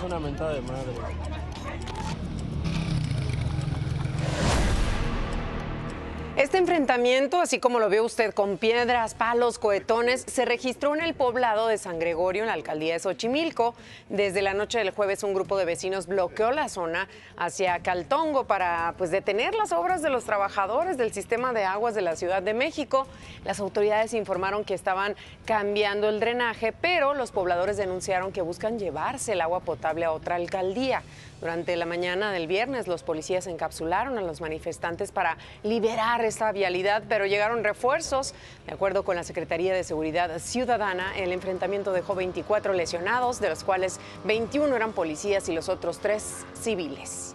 una mentada de madre. Este enfrentamiento, así como lo vio usted, con piedras, palos, cohetones, se registró en el poblado de San Gregorio, en la alcaldía de Xochimilco. Desde la noche del jueves, un grupo de vecinos bloqueó la zona hacia Caltongo para detener las obras de los trabajadores del sistema de aguas de la Ciudad de México. Las autoridades informaron que estaban cambiando el drenaje, pero los pobladores denunciaron que buscan llevarse el agua potable a otra alcaldía. Durante la mañana del viernes, los policías encapsularon a los manifestantes para liberar esta vialidad, pero llegaron refuerzos. De acuerdo con la Secretaría de Seguridad Ciudadana, el enfrentamiento dejó 24 lesionados, de los cuales 21 eran policías y los otros 3 civiles.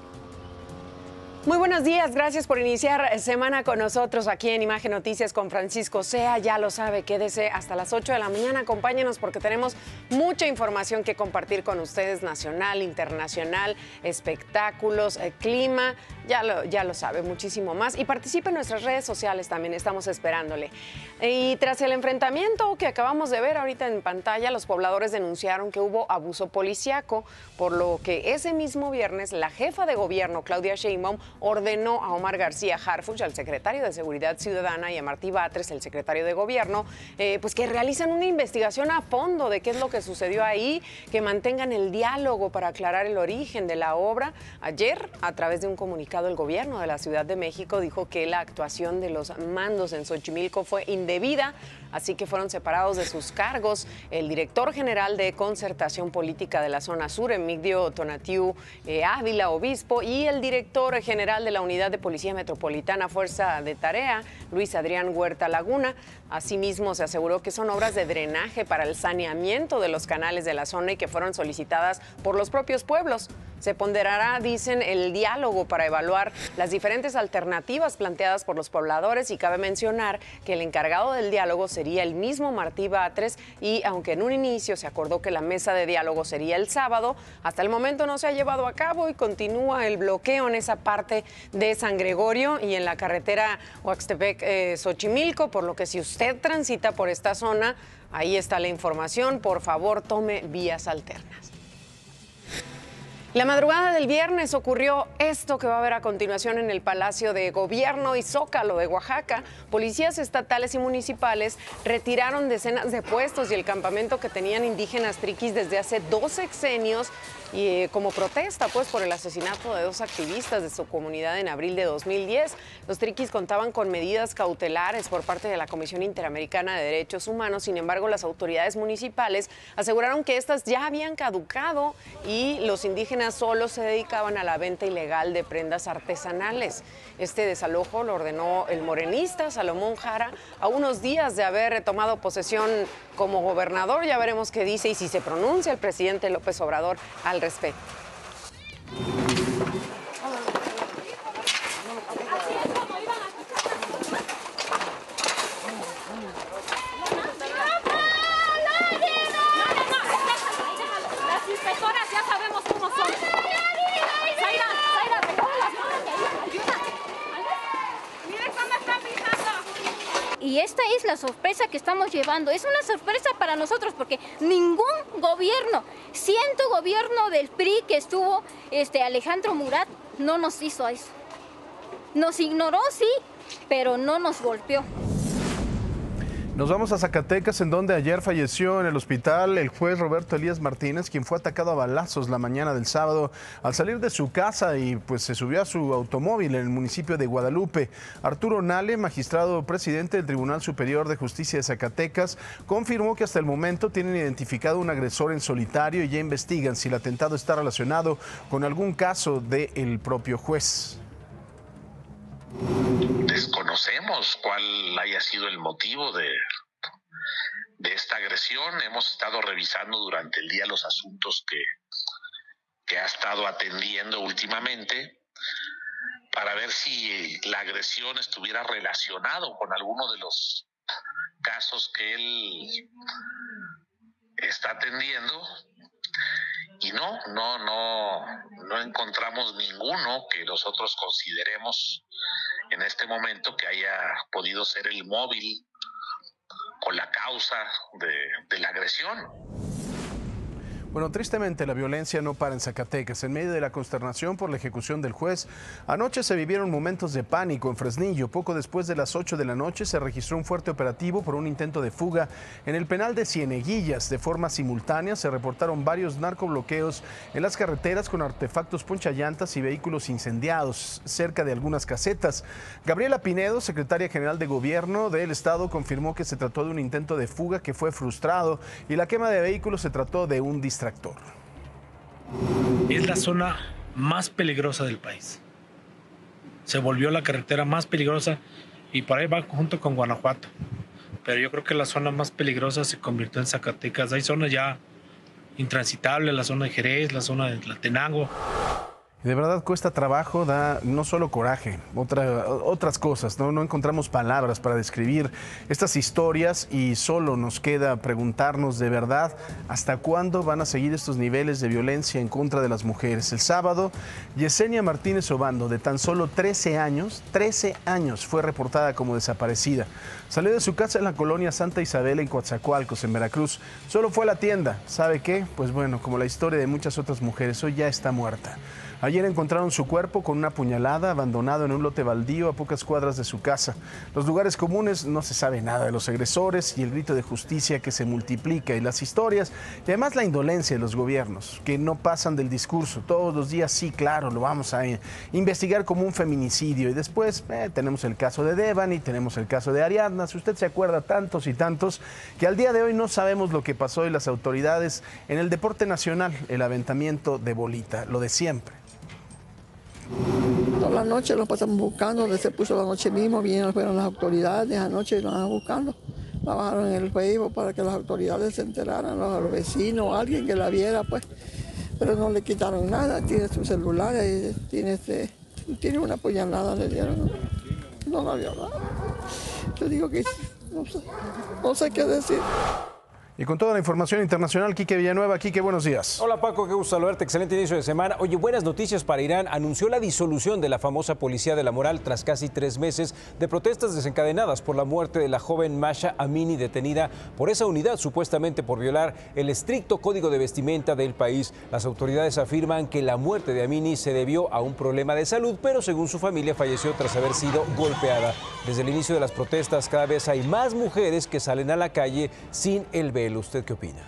Muy buenos días, gracias por iniciar semana con nosotros aquí en Imagen Noticias con Francisco Sea. Ya lo sabe, quédese hasta las 8 de la mañana, acompáñenos porque tenemos mucha información que compartir con ustedes, nacional, internacional, espectáculos, clima, ya lo sabe, muchísimo más. Y participe en nuestras redes sociales también, estamos esperándole. Y tras el enfrentamiento que acabamos de ver ahorita en pantalla, los pobladores denunciaron que hubo abuso policíaco, por lo que ese mismo viernes la jefa de gobierno, Claudia Sheinbaum, ordenó a Omar García Harfuch, al secretario de Seguridad Ciudadana, y a Martí Batres, el secretario de Gobierno, que realicen una investigación a fondo de qué es lo que sucedió ahí, que mantengan el diálogo para aclarar el origen de la obra. Ayer, a través de un comunicado, el gobierno de la Ciudad de México dijo que la actuación de los mandos en Xochimilco fue indebida, así que fueron separados de sus cargos el director general de Concertación Política de la Zona Sur, Emigdio Tonatiu Ávila Obispo, y el director general de la Unidad de Policía Metropolitana Fuerza de Tarea, Luis Adrián Huerta Laguna. Asimismo, se aseguró que son obras de drenaje para el saneamiento de los canales de la zona y que fueron solicitadas por los propios pueblos. Se ponderará, dicen, el diálogo para evaluar las diferentes alternativas planteadas por los pobladores, y cabe mencionar que el encargado del diálogo sería el mismo Martí Batres, y aunque en un inicio se acordó que la mesa de diálogo sería el sábado, hasta el momento no se ha llevado a cabo y continúa el bloqueo en esa parte de San Gregorio y en la carretera Oaxtepec-Xochimilco, por lo que si usted transita por esta zona, ahí está la información, por favor tome vías alternas. La madrugada del viernes ocurrió esto que va a ver a continuación en el Palacio de Gobierno y Zócalo de Oaxaca. Policías estatales y municipales retiraron decenas de puestos y el campamento que tenían indígenas triquis desde hace 2 sexenios, y como protesta por el asesinato de 2 activistas de su comunidad en abril de 2010. Los triquis contaban con medidas cautelares por parte de la Comisión Interamericana de Derechos Humanos. Sin embargo, las autoridades municipales aseguraron que estas ya habían caducado y los indígenas solo se dedicaban a la venta ilegal de prendas artesanales. Este desalojo lo ordenó el morenista Salomón Jara a unos días de haber tomado posesión como gobernador. Ya veremos qué dice y si se pronuncia el presidente López Obrador al respecto. Las inspectoras ya sabemos cómo son. Zaira, recoge las manos de ahí. Ayuda. Mire cómo están pisando. Y esta es la sorpresa que estamos llevando. Es una sorpresa para nosotros porque ningún gobierno, siendo gobierno del PRI que estuvo Alejandro Murat, no nos hizo eso. Nos ignoró, sí, pero no nos golpeó. Nos vamos a Zacatecas, en donde ayer falleció en el hospital el juez Roberto Elías Martínez, quien fue atacado a balazos la mañana del sábado al salir de su casa y se subió a su automóvil en el municipio de Guadalupe. Arturo Nale, magistrado presidente del Tribunal Superior de Justicia de Zacatecas, confirmó que hasta el momento tienen identificado un agresor en solitario y ya investigan si el atentado está relacionado con algún caso del propio juez. Desconocemos cuál haya sido el motivo de esta agresión. Hemos estado revisando durante el día los asuntos que ha estado atendiendo últimamente para ver si la agresión estuviera relacionado con alguno de los casos que él está atendiendo. Y no encontramos ninguno que nosotros consideremos en este momento que haya podido ser el móvil o la causa de la agresión. Bueno, tristemente la violencia no para en Zacatecas. En medio de la consternación por la ejecución del juez, anoche se vivieron momentos de pánico en Fresnillo. Poco después de las 8 de la noche se registró un fuerte operativo por un intento de fuga en el penal de Cieneguillas. De forma simultánea se reportaron varios narcobloqueos en las carreteras con artefactos ponchallantas y vehículos incendiados cerca de algunas casetas. Gabriela Pinedo, secretaria general de Gobierno del Estado, confirmó que se trató de un intento de fuga que fue frustrado y la quema de vehículos se trató de un distractor. Es la zona más peligrosa del país. Se volvió la carretera más peligrosa y por ahí va junto con Guanajuato. Pero yo creo que la zona más peligrosa se convirtió en Zacatecas. Hay zonas ya intransitables, la zona de Jerez, la zona de Tlatenango. De verdad cuesta trabajo, da no solo coraje, otras cosas, no encontramos palabras para describir estas historias y solo nos queda preguntarnos de verdad hasta cuándo van a seguir estos niveles de violencia en contra de las mujeres. El sábado, Yesenia Martínez Obando, de tan solo 13 años, fue reportada como desaparecida. Salió de su casa en la colonia Santa Isabel en Coatzacoalcos, en Veracruz. Solo fue a la tienda. ¿Sabe qué? Pues bueno, como la historia de muchas otras mujeres, hoy ya está muerta. Ayer encontraron su cuerpo con una puñalada, abandonado en un lote baldío a pocas cuadras de su casa. Los lugares comunes, no se sabe nada de los agresores y el grito de justicia que se multiplica y las historias y además la indolencia de los gobiernos que no pasan del discurso. Todos los días, sí, claro, lo vamos a investigar como un feminicidio y después tenemos el caso de Devani, tenemos el caso de Ariadna. Si usted se acuerda, tantos y tantos que al día de hoy no sabemos lo que pasó y las autoridades en el deporte nacional, el aventamiento de bolita, lo de siempre. Toda la noche los pasamos buscando, se puso la noche mismo, fueron las autoridades, anoche nos estaban buscando. La bajaron en el Facebook para que las autoridades se enteraran, los vecinos, alguien que la viera, pues. Pero no le quitaron nada, tiene su celular, tiene una puñalada, le dieron, no la vio nada. Yo digo que no sé qué decir. Y con toda la información internacional, Quique Villanueva. Quique, buenos días. Hola Paco, qué gusto saludarte, excelente inicio de semana. Oye, buenas noticias para Irán. Anunció la disolución de la famosa Policía de la Moral tras casi 3 meses de protestas desencadenadas por la muerte de la joven Masha Amini, detenida por esa unidad supuestamente por violar el estricto código de vestimenta del país. Las autoridades afirman que la muerte de Amini se debió a un problema de salud, pero según su familia falleció tras haber sido golpeada. Desde el inicio de las protestas cada vez hay más mujeres que salen a la calle sin el velo. ¿Usted qué opina?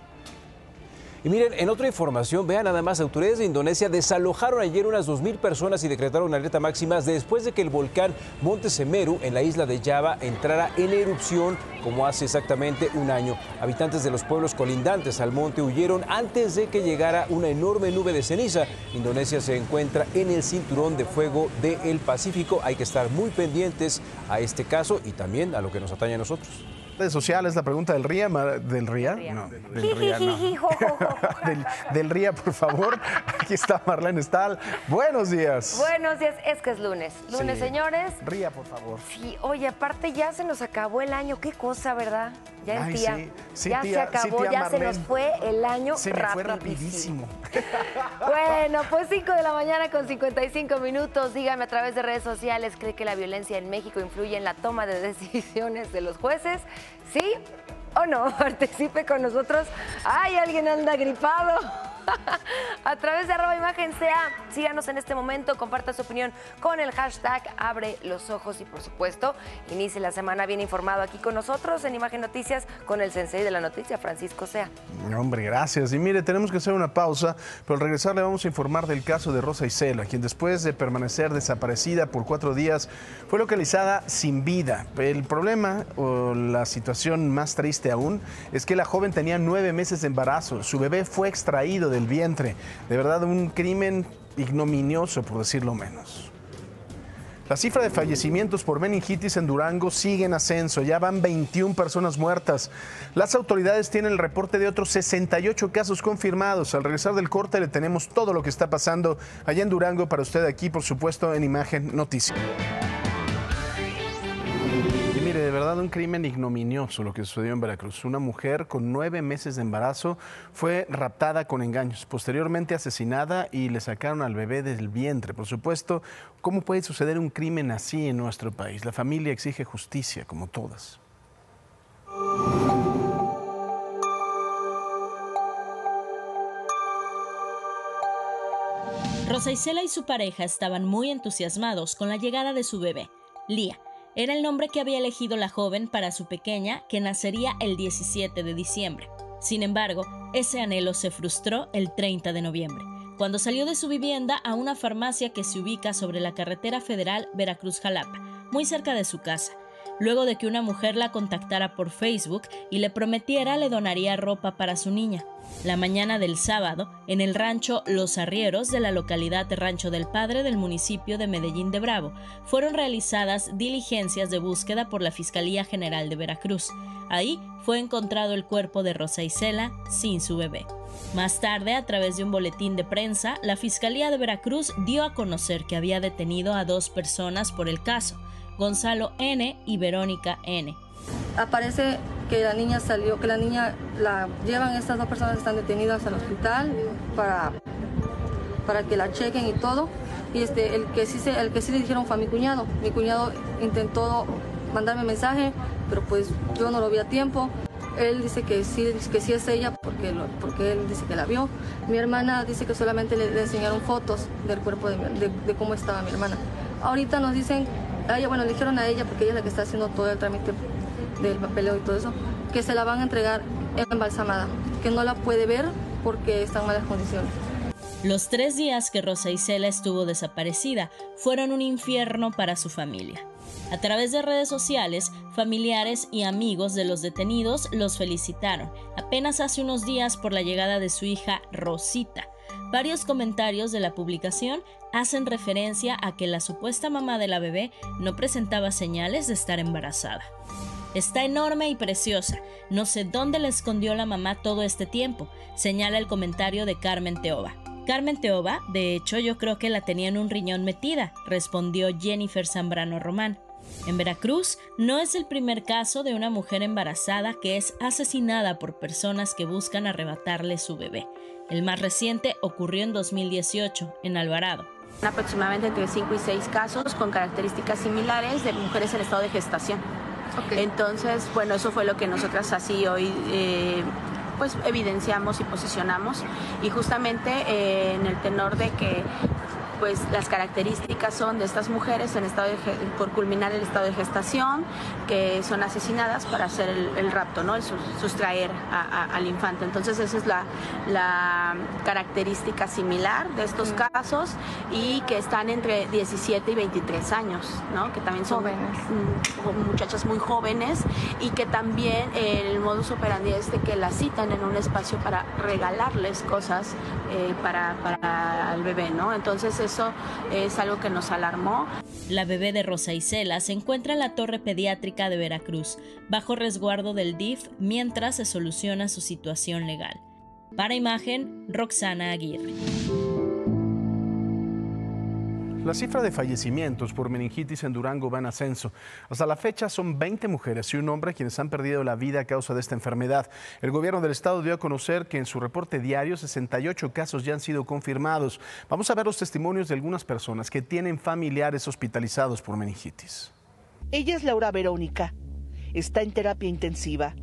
Y miren, en otra información, vean nada más, autoridades de Indonesia desalojaron ayer unas 2,000 personas y decretaron alerta máxima después de que el volcán Monte Semeru en la isla de Java entrara en erupción como hace exactamente un año. Habitantes de los pueblos colindantes al monte huyeron antes de que llegara una enorme nube de ceniza. Indonesia se encuentra en el cinturón de fuego del Pacífico. Hay que estar muy pendientes a este caso y también a lo que nos atañe a nosotros. Redes sociales, la pregunta del RIA. ¿Del RIA? No, del RIA no. del RIA, por favor. Aquí está Marlene Stahl. Buenos días. Buenos días. Es que es lunes. Lunes, sí. Señores. RIA, por favor. Sí, oye, aparte ya se nos acabó el año. Qué cosa, ¿verdad? Ya en tía. Sí, ya tía, se acabó, ya Marlene. Se nos fue el año se me fue rapidísimo. Bueno, pues 5 de la mañana con 55 minutos. Dígame a través de redes sociales, ¿cree que la violencia en México influye en la toma de decisiones de los jueces? ¿Sí o no? Participe con nosotros. ¡Ay, alguien anda gripado! A través de @imagen.ca, síganos en este momento, comparta su opinión con el hashtag Abre los Ojos y por supuesto, inicie la semana bien informado aquí con nosotros en Imagen Noticias con el sensei de la noticia, Francisco Sea. Hombre, gracias. Y mire, tenemos que hacer una pausa, pero al regresar le vamos a informar del caso de Rosa Isela, quien después de permanecer desaparecida por 4 días fue localizada sin vida. El problema o la situación más triste aún es que la joven tenía 9 meses de embarazo. Su bebé fue extraído del vientre. De verdad, un crimen ignominioso, por decirlo menos. La cifra de fallecimientos por meningitis en Durango sigue en ascenso. Ya van 21 personas muertas. Las autoridades tienen el reporte de otros 68 casos confirmados. Al regresar del corte le tenemos todo lo que está pasando allá en Durango para usted aquí, por supuesto, en Imagen Noticias. Mire, de verdad un crimen ignominioso lo que sucedió en Veracruz. Una mujer con 9 meses de embarazo fue raptada con engaños, posteriormente asesinada y le sacaron al bebé del vientre. Por supuesto, ¿cómo puede suceder un crimen así en nuestro país? La familia exige justicia, como todas. Rosa Isela y su pareja estaban muy entusiasmados con la llegada de su bebé. Lía era el nombre que había elegido la joven para su pequeña, que nacería el 17 de diciembre. Sin embargo, ese anhelo se frustró el 30 de noviembre, cuando salió de su vivienda a una farmacia que se ubica sobre la carretera federal Veracruz-Jalapa, muy cerca de su casa, luego de que una mujer la contactara por Facebook y le prometiera le donaría ropa para su niña. La mañana del sábado, en el rancho Los Arrieros de la localidad de Rancho del Padre del municipio de Medellín de Bravo, fueron realizadas diligencias de búsqueda por la Fiscalía General de Veracruz. Ahí fue encontrado el cuerpo de Rosa Isela sin su bebé. Más tarde, a través de un boletín de prensa, la Fiscalía de Veracruz dio a conocer que había detenido a 2 personas por el caso, Gonzalo N. y Verónica N. Aparece que la niña salió, que la niña la llevan, estas 2 personas que están detenidas al hospital para que la chequen y todo. Y el que sí le dijeron fue a mi cuñado. Mi cuñado intentó mandarme mensaje, pero pues yo no lo vi a tiempo. Él dice que sí es ella porque él dice que la vio. Mi hermana dice que solamente le enseñaron fotos del cuerpo de cómo estaba mi hermana. Ahorita nos dicen, le dijeron a ella, porque ella es la que está haciendo todo el trámite del papeleo y todo eso, que se la van a entregar embalsamada, que no la puede ver porque está en malas condiciones. Los 3 días que Rosa Isela estuvo desaparecida fueron un infierno para su familia. A través de redes sociales, familiares y amigos de los detenidos los felicitaron, apenas hace unos días por la llegada de su hija Rosita. Varios comentarios de la publicación hacen referencia a que la supuesta mamá de la bebé no presentaba señales de estar embarazada. Está enorme y preciosa. No sé dónde la escondió la mamá todo este tiempo, señala el comentario de Carmen Teoba. Carmen Teoba, de hecho, yo creo que la tenía en un riñón metida, respondió Jennifer Zambrano Román. En Veracruz no es el primer caso de una mujer embarazada que es asesinada por personas que buscan arrebatarle su bebé. El más reciente ocurrió en 2018, en Alvarado. Aproximadamente entre 5 y 6 casos con características similares de mujeres en estado de gestación. Okay. Entonces, bueno, eso fue lo que nosotras así hoy pues evidenciamos y posicionamos, y justamente en el tenor de que pues las características son de estas mujeres en estado por culminar el estado de gestación, que son asesinadas para hacer el rapto, ¿no? El sustraer al infante. Entonces esa es la característica similar de estos casos, y que están entre 17 y 23 años, ¿no? Que también son muchachas muy jóvenes, y que también el modus operandi es de que las citan en un espacio para regalarles cosas para el bebé, ¿no? Entonces eso es algo que nos alarmó. La bebé de Rosa Isela se encuentra en la Torre Pediátrica de Veracruz, bajo resguardo del DIF, mientras se soluciona su situación legal. Para Imagen, Roxana Aguirre. La cifra de fallecimientos por meningitis en Durango va en ascenso. Hasta la fecha son 20 mujeres y un hombre quienes han perdido la vida a causa de esta enfermedad. El gobierno del estado dio a conocer que en su reporte diario 68 casos ya han sido confirmados. Vamos a ver los testimonios de algunas personas que tienen familiares hospitalizados por meningitis. Ella es Laura Verónica. Está en terapia intensiva.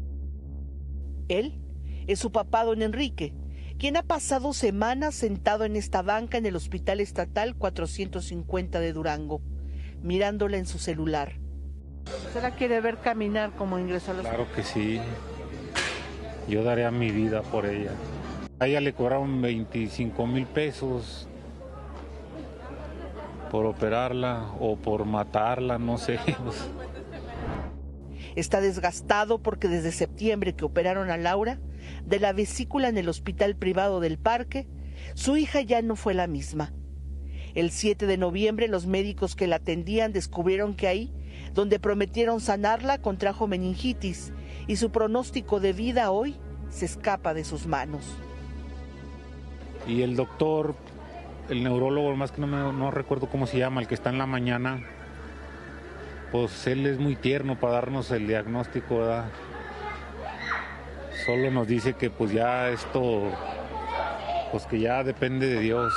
Él es su papá, don Enrique, quien ha pasado semanas sentado en esta banca en el Hospital Estatal 450 de Durango, mirándola en su celular. ¿Usted la quiere ver caminar como ingresó al hospital? Claro que sí. Yo daría mi vida por ella. A ella le cobraron 25,000 pesos por operarla o por matarla, no sé. Está desgastado porque desde septiembre que operaron a Laura de la vesícula en el hospital privado del Parque, su hija ya no fue la misma. El 7 de noviembre los médicos que la atendían descubrieron que ahí, donde prometieron sanarla, contrajo meningitis y su pronóstico de vida hoy se escapa de sus manos. Y el doctor, el neurólogo, más que no recuerdo cómo se llama, el que está en la mañana, pues él es muy tierno para darnos el diagnóstico, ¿verdad? Solo nos dice que pues ya esto, pues que ya depende de Dios.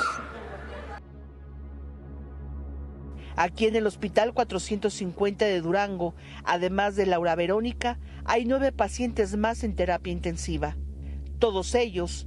Aquí en el Hospital 450 de Durango, además de Laura Verónica, hay 9 pacientes más en terapia intensiva. Todos ellos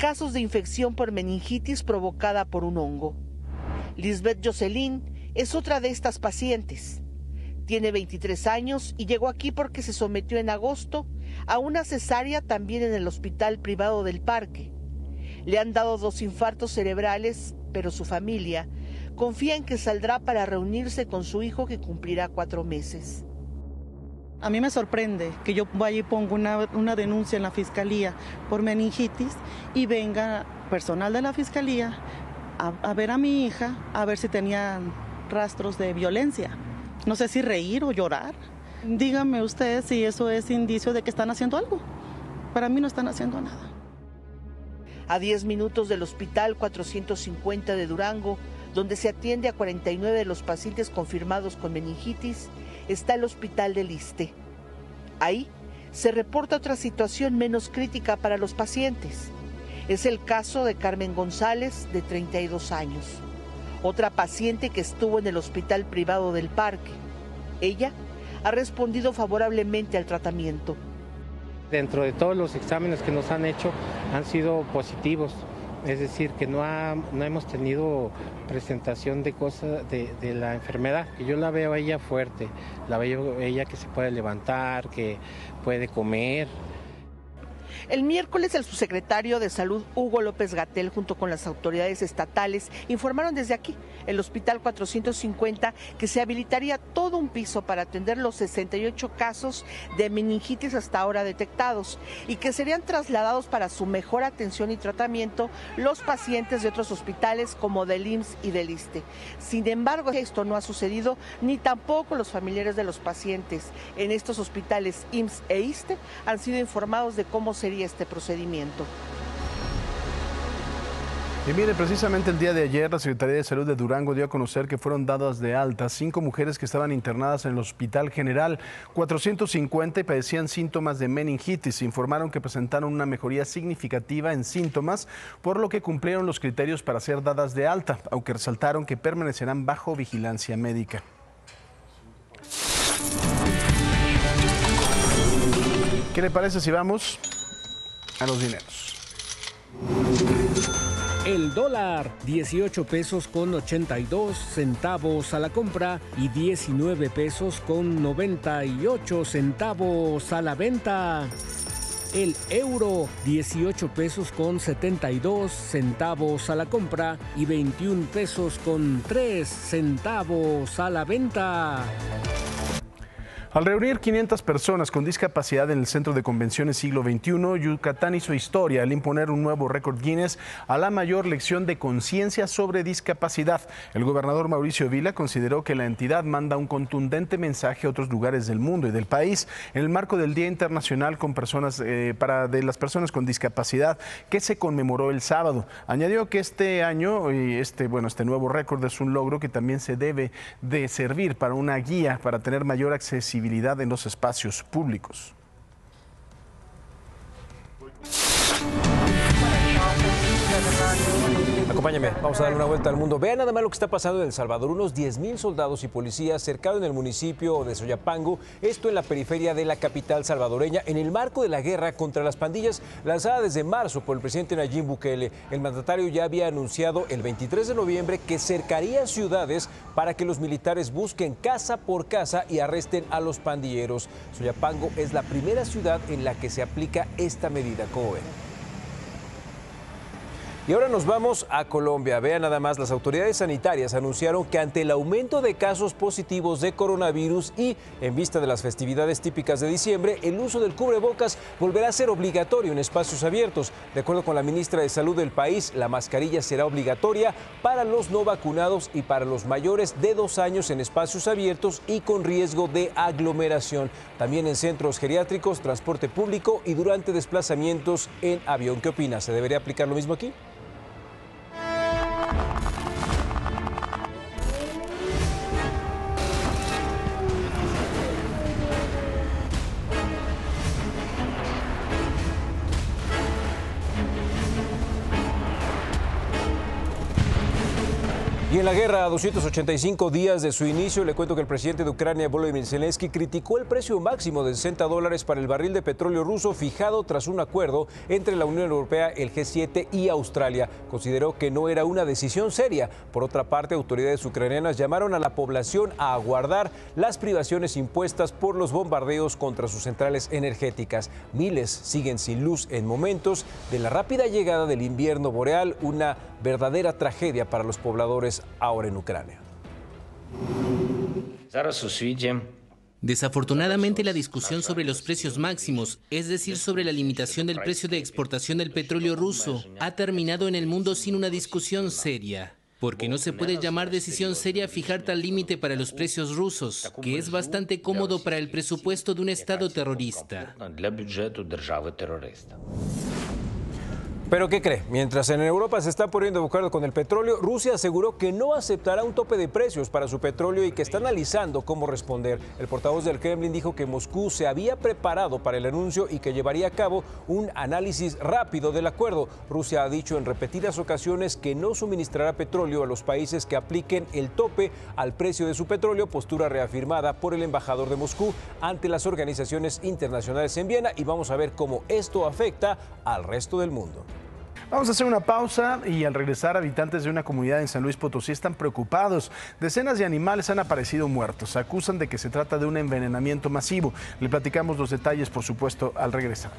casos de infección por meningitis provocada por un hongo. Lisbeth Jocelyn es otra de estas pacientes. Tiene 23 años y llegó aquí porque se sometió en agosto a una cesárea también en el hospital privado del Parque. Le han dado 2 infartos cerebrales, pero su familia confía en que saldrá para reunirse con su hijo que cumplirá 4 meses. A mí me sorprende que yo vaya y ponga una denuncia en la fiscalía por meningitis y venga personal de la fiscalía a ver a mi hija, a ver si tenían rastros de violencia. No sé si reír o llorar. Díganme ustedes si eso es indicio de que están haciendo algo. Para mí no están haciendo nada. A 10 minutos del Hospital 450 de Durango, donde se atiende a 49 de los pacientes confirmados con meningitis, está el Hospital del Iste. Ahí se reporta otra situación menos crítica para los pacientes. Es el caso de Carmen González, de 32 años, otra paciente que estuvo en el Hospital Privado del Parque. Ella ha respondido favorablemente al tratamiento. Dentro de todos los exámenes que nos han hecho han sido positivos, es decir, que no hemos tenido presentación de cosas de la enfermedad. Yo la veo a ella fuerte, la veo a ella que se puede levantar, que puede comer. El miércoles el subsecretario de Salud, Hugo López-Gatell, junto con las autoridades estatales, informaron desde aquí, el Hospital 450, que se habilitaría todo un piso para atender los 68 casos de meningitis hasta ahora detectados y que serían trasladados para su mejor atención y tratamiento los pacientes de otros hospitales como del IMSS y del ISSSTE. Sin embargo, esto no ha sucedido, ni tampoco los familiares de los pacientes en estos hospitales IMSS e ISSSTE han sido informados de cómo sería este procedimiento. Y mire, precisamente el día de ayer la Secretaría de Salud de Durango dio a conocer que fueron dadas de alta 5 mujeres que estaban internadas en el Hospital General 450 y padecían síntomas de meningitis. Informaron que presentaron una mejoría significativa en síntomas, por lo que cumplieron los criterios para ser dadas de alta, aunque resaltaron que permanecerán bajo vigilancia médica. ¿Qué le parece si vamos a los dineros? El dólar, 18 pesos con 82 centavos a la compra y 19 pesos con 98 centavos a la venta. El euro, 18 pesos con 72 centavos a la compra y 21 pesos con 3 centavos a la venta. Al reunir 500 personas con discapacidad en el Centro de Convenciones Siglo XXI, Yucatán hizo historia al imponer un nuevo récord Guinness a la mayor lección de conciencia sobre discapacidad. El gobernador Mauricio Vila consideró que la entidad manda un contundente mensaje a otros lugares del mundo y del país en el marco del Día Internacional de las Personas con Discapacidad, que se conmemoró el sábado. Añadió que este año, este nuevo récord es un logro que también se debe de servir para una guía para tener mayor accesibilidad en los espacios públicos. Acompáñame, vamos a darle una vuelta al mundo. Vean nada más lo que está pasando en El Salvador. Unos 10,000 soldados y policías cercados en el municipio de Soyapango, esto en la periferia de la capital salvadoreña, en el marco de la guerra contra las pandillas lanzada desde marzo por el presidente Nayib Bukele. El mandatario ya había anunciado el 23 de noviembre que cercaría ciudades para que los militares busquen casa por casa y arresten a los pandilleros. Soyapango es la primera ciudad en la que se aplica esta medida. ¿Cómo ven? Y ahora nos vamos a Colombia. Vean nada más, las autoridades sanitarias anunciaron que ante el aumento de casos positivos de coronavirus y en vista de las festividades típicas de diciembre, el uso del cubrebocas volverá a ser obligatorio en espacios abiertos. De acuerdo con la ministra de Salud del país, la mascarilla será obligatoria para los no vacunados y para los mayores de 2 años en espacios abiertos y con riesgo de aglomeración. También en centros geriátricos, transporte público y durante desplazamientos en avión. ¿Qué opina? ¿Se debería aplicar lo mismo aquí? Y en la guerra, a 285 días de su inicio, le cuento que el presidente de Ucrania, Volodymyr Zelensky, criticó el precio máximo de $60 para el barril de petróleo ruso fijado tras un acuerdo entre la Unión Europea, el G7 y Australia. Consideró que no era una decisión seria. Por otra parte, autoridades ucranianas llamaron a la población a aguardar las privaciones impuestas por los bombardeos contra sus centrales energéticas. Miles siguen sin luz en momentos de la rápida llegada del invierno boreal, una verdadera tragedia para los pobladores ahora en Ucrania. Desafortunadamente, la discusión sobre los precios máximos, es decir, sobre la limitación del precio de exportación del petróleo ruso, ha terminado en el mundo sin una discusión seria. Porque no se puede llamar decisión seria fijar tal límite para los precios rusos, que es bastante cómodo para el presupuesto de un Estado terrorista. ¿Pero qué cree? Mientras en Europa se está poniendo de acuerdo con el petróleo, Rusia aseguró que no aceptará un tope de precios para su petróleo y que está analizando cómo responder. El portavoz del Kremlin dijo que Moscú se había preparado para el anuncio y que llevaría a cabo un análisis rápido del acuerdo. Rusia ha dicho en repetidas ocasiones que no suministrará petróleo a los países que apliquen el tope al precio de su petróleo, postura reafirmada por el embajador de Moscú ante las organizaciones internacionales en Viena, y vamos a ver cómo esto afecta al resto del mundo. Vamos a hacer una pausa y al regresar, habitantes de una comunidad en San Luis Potosí están preocupados. Decenas de animales han aparecido muertos. Acusan de que se trata de un envenenamiento masivo. Le platicamos los detalles, por supuesto, al regresar.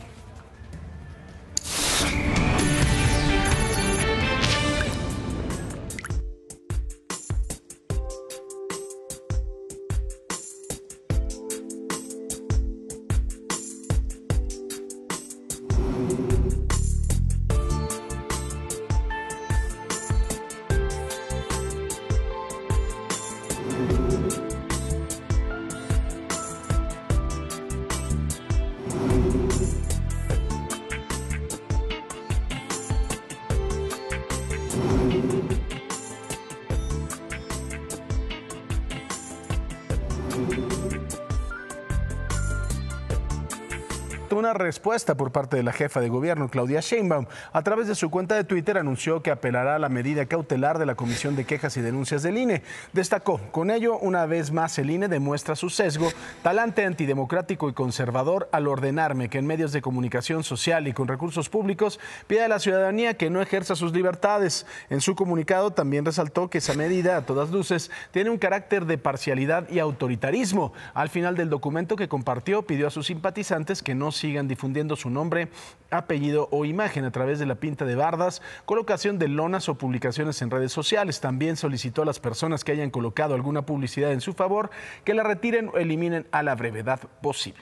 Una respuesta por parte de la jefa de gobierno, Claudia Sheinbaum. A través de su cuenta de Twitter anunció que apelará a la medida cautelar de la Comisión de Quejas y Denuncias del INE. Destacó, con ello, una vez más el INE demuestra su sesgo, talante antidemocrático y conservador al ordenarme que en medios de comunicación social y con recursos públicos pida a la ciudadanía que no ejerza sus libertades. En su comunicado también resaltó que esa medida, a todas luces, tiene un carácter de parcialidad y autoritarismo. Al final del documento que compartió, pidió a sus simpatizantes que no sigan difundiendo su nombre, apellido o imagen a través de la pinta de bardas, colocación de lonas o publicaciones en redes sociales. También solicitó a las personas que hayan colocado alguna publicidad en su favor que la retiren o eliminen a la brevedad posible.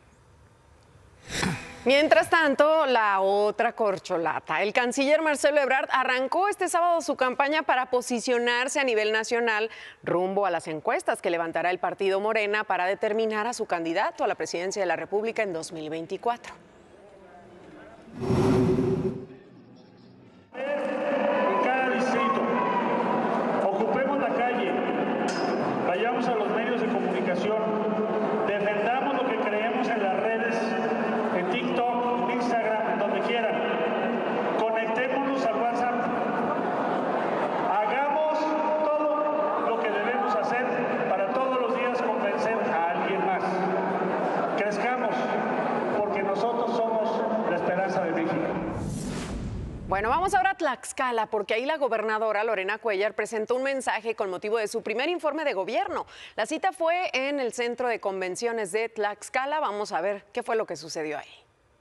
Mientras tanto, la otra corcholata. El canciller Marcelo Ebrard arrancó este sábado su campaña para posicionarse a nivel nacional rumbo a las encuestas que levantará el partido Morena para determinar a su candidato a la presidencia de la República en 2024. En cada distrito, ocupemos la calle, vayamos a los medios de comunicación, defendamos lo que creemos en las redes, en TikTok, en Instagram, en donde quieran. Conectémonos al WhatsApp. Hagamos todo lo que debemos hacer para todos los días convencer a alguien más. Crezcamos, porque nosotros somos la esperanza de México. Bueno, vamos ahora a Tlaxcala, porque ahí la gobernadora Lorena Cuellar presentó un mensaje con motivo de su primer informe de gobierno. La cita fue en el Centro de Convenciones de Tlaxcala. Vamos a ver qué fue lo que sucedió ahí.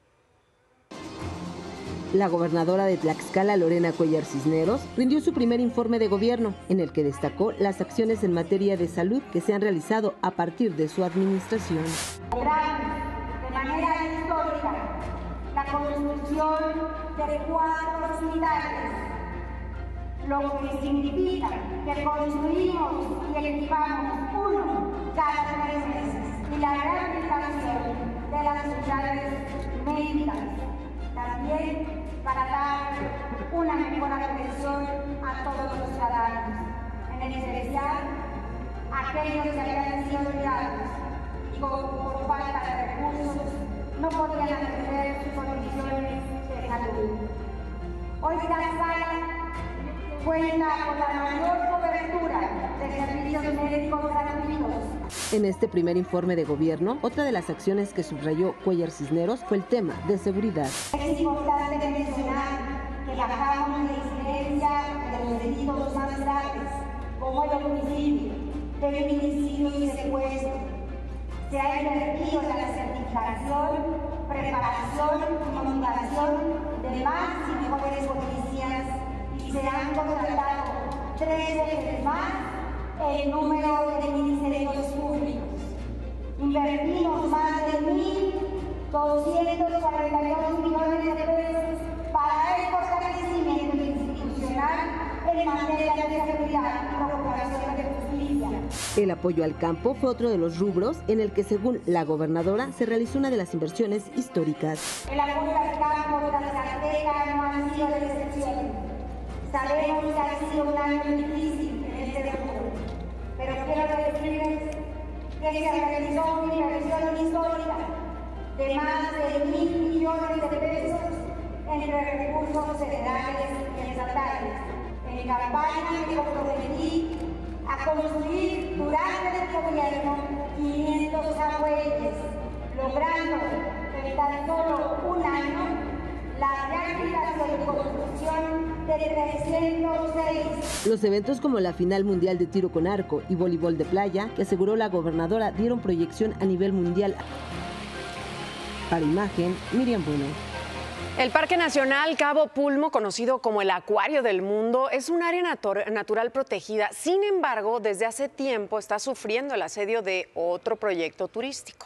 La gobernadora de Tlaxcala, Lorena Cuellar Cisneros, rindió su primer informe de gobierno, en el que destacó las acciones en materia de salud que se han realizado a partir de su administración. De manera histórica, la construcción de 4 hospitales, lo que significa que construimos y equipamos uno cada 3 meses, y la rehabilitación de las unidades médicas, también para dar una mejor atención a todos los ciudadanos, en especial a aquellos que habían sido olvidados y por falta de recursos no podían atender sus condiciones de salud. Hoy Tlaxcala cuenta con la mayor cobertura de servicios médicos gratuitos. En este primer informe de gobierno, otra de las acciones que subrayó Cuéllar Cisneros fue el tema de seguridad. Es importante mencionar que bajamos la incidencia de los delitos más graves, como el homicidio, feminicidio y secuestro. Se ha invertido en la certificación, preparación y motivación de más y mejores policías y se han contratado 3 veces más el número de ministerios públicos. Invertimos más de 1.242 millones de pesos para el fortalecimiento institucional en materia de seguridad y procuración de justicia. El apoyo al campo fue otro de los rubros en el que, según la gobernadora, se realizó una de las inversiones históricas. El apoyo al campo de la Zacatecas no ha sido de excepción. Sabemos que ha sido un año difícil en este rubro, pero quiero decirles que se realizó una inversión histórica de más de 1.000 millones de pesos entre recursos federales y estatales, en campaña que comprometí a construir durante el gobierno 500 ahueyes, logrando en tan solo un año la rehabilitación y construcción de 306. Los eventos como la final mundial de tiro con arco y voleibol de playa, que aseguró la gobernadora, dieron proyección a nivel mundial. Para Imagen, Miriam Bueno. El Parque Nacional Cabo Pulmo, conocido como el Acuario del Mundo, es un área natural protegida. Sin embargo, desde hace tiempo está sufriendo el asedio de otro proyecto turístico.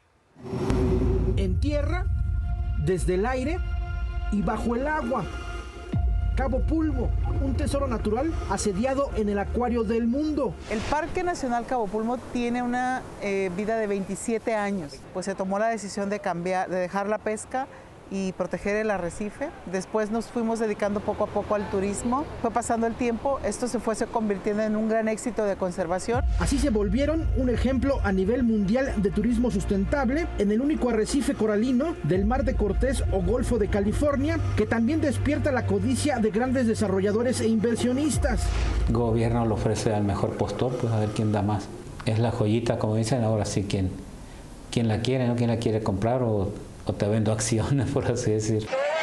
En tierra, desde el aire y bajo el agua. Cabo Pulmo, un tesoro natural asediado en el Acuario del Mundo. El Parque Nacional Cabo Pulmo tiene una vida de 27 años. Pues se tomó la decisión de dejar la pesca y proteger el arrecife. Después nos fuimos dedicando poco a poco al turismo. Fue pasando el tiempo, esto se fue convirtiendo en un gran éxito de conservación. Así se volvieron un ejemplo a nivel mundial de turismo sustentable en el único arrecife coralino del Mar de Cortés o Golfo de California, que también despierta la codicia de grandes desarrolladores e inversionistas. El gobierno lo ofrece al mejor postor, pues a ver quién da más. Es la joyita, como dicen, ahora sí, quién la quiere, ¿no? ¿Quién la quiere comprar o te vendo acciones, por así decir?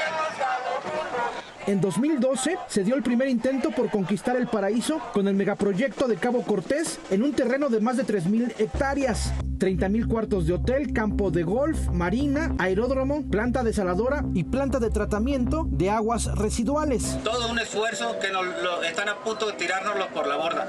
En 2012 se dio el primer intento por conquistar el paraíso con el megaproyecto de Cabo Cortés en un terreno de más de 3,000 hectáreas. 30,000 cuartos de hotel, campo de golf, marina, aeródromo, planta desaladora y planta de tratamiento de aguas residuales. Todo un esfuerzo que están a punto de tirárnoslo por la borda.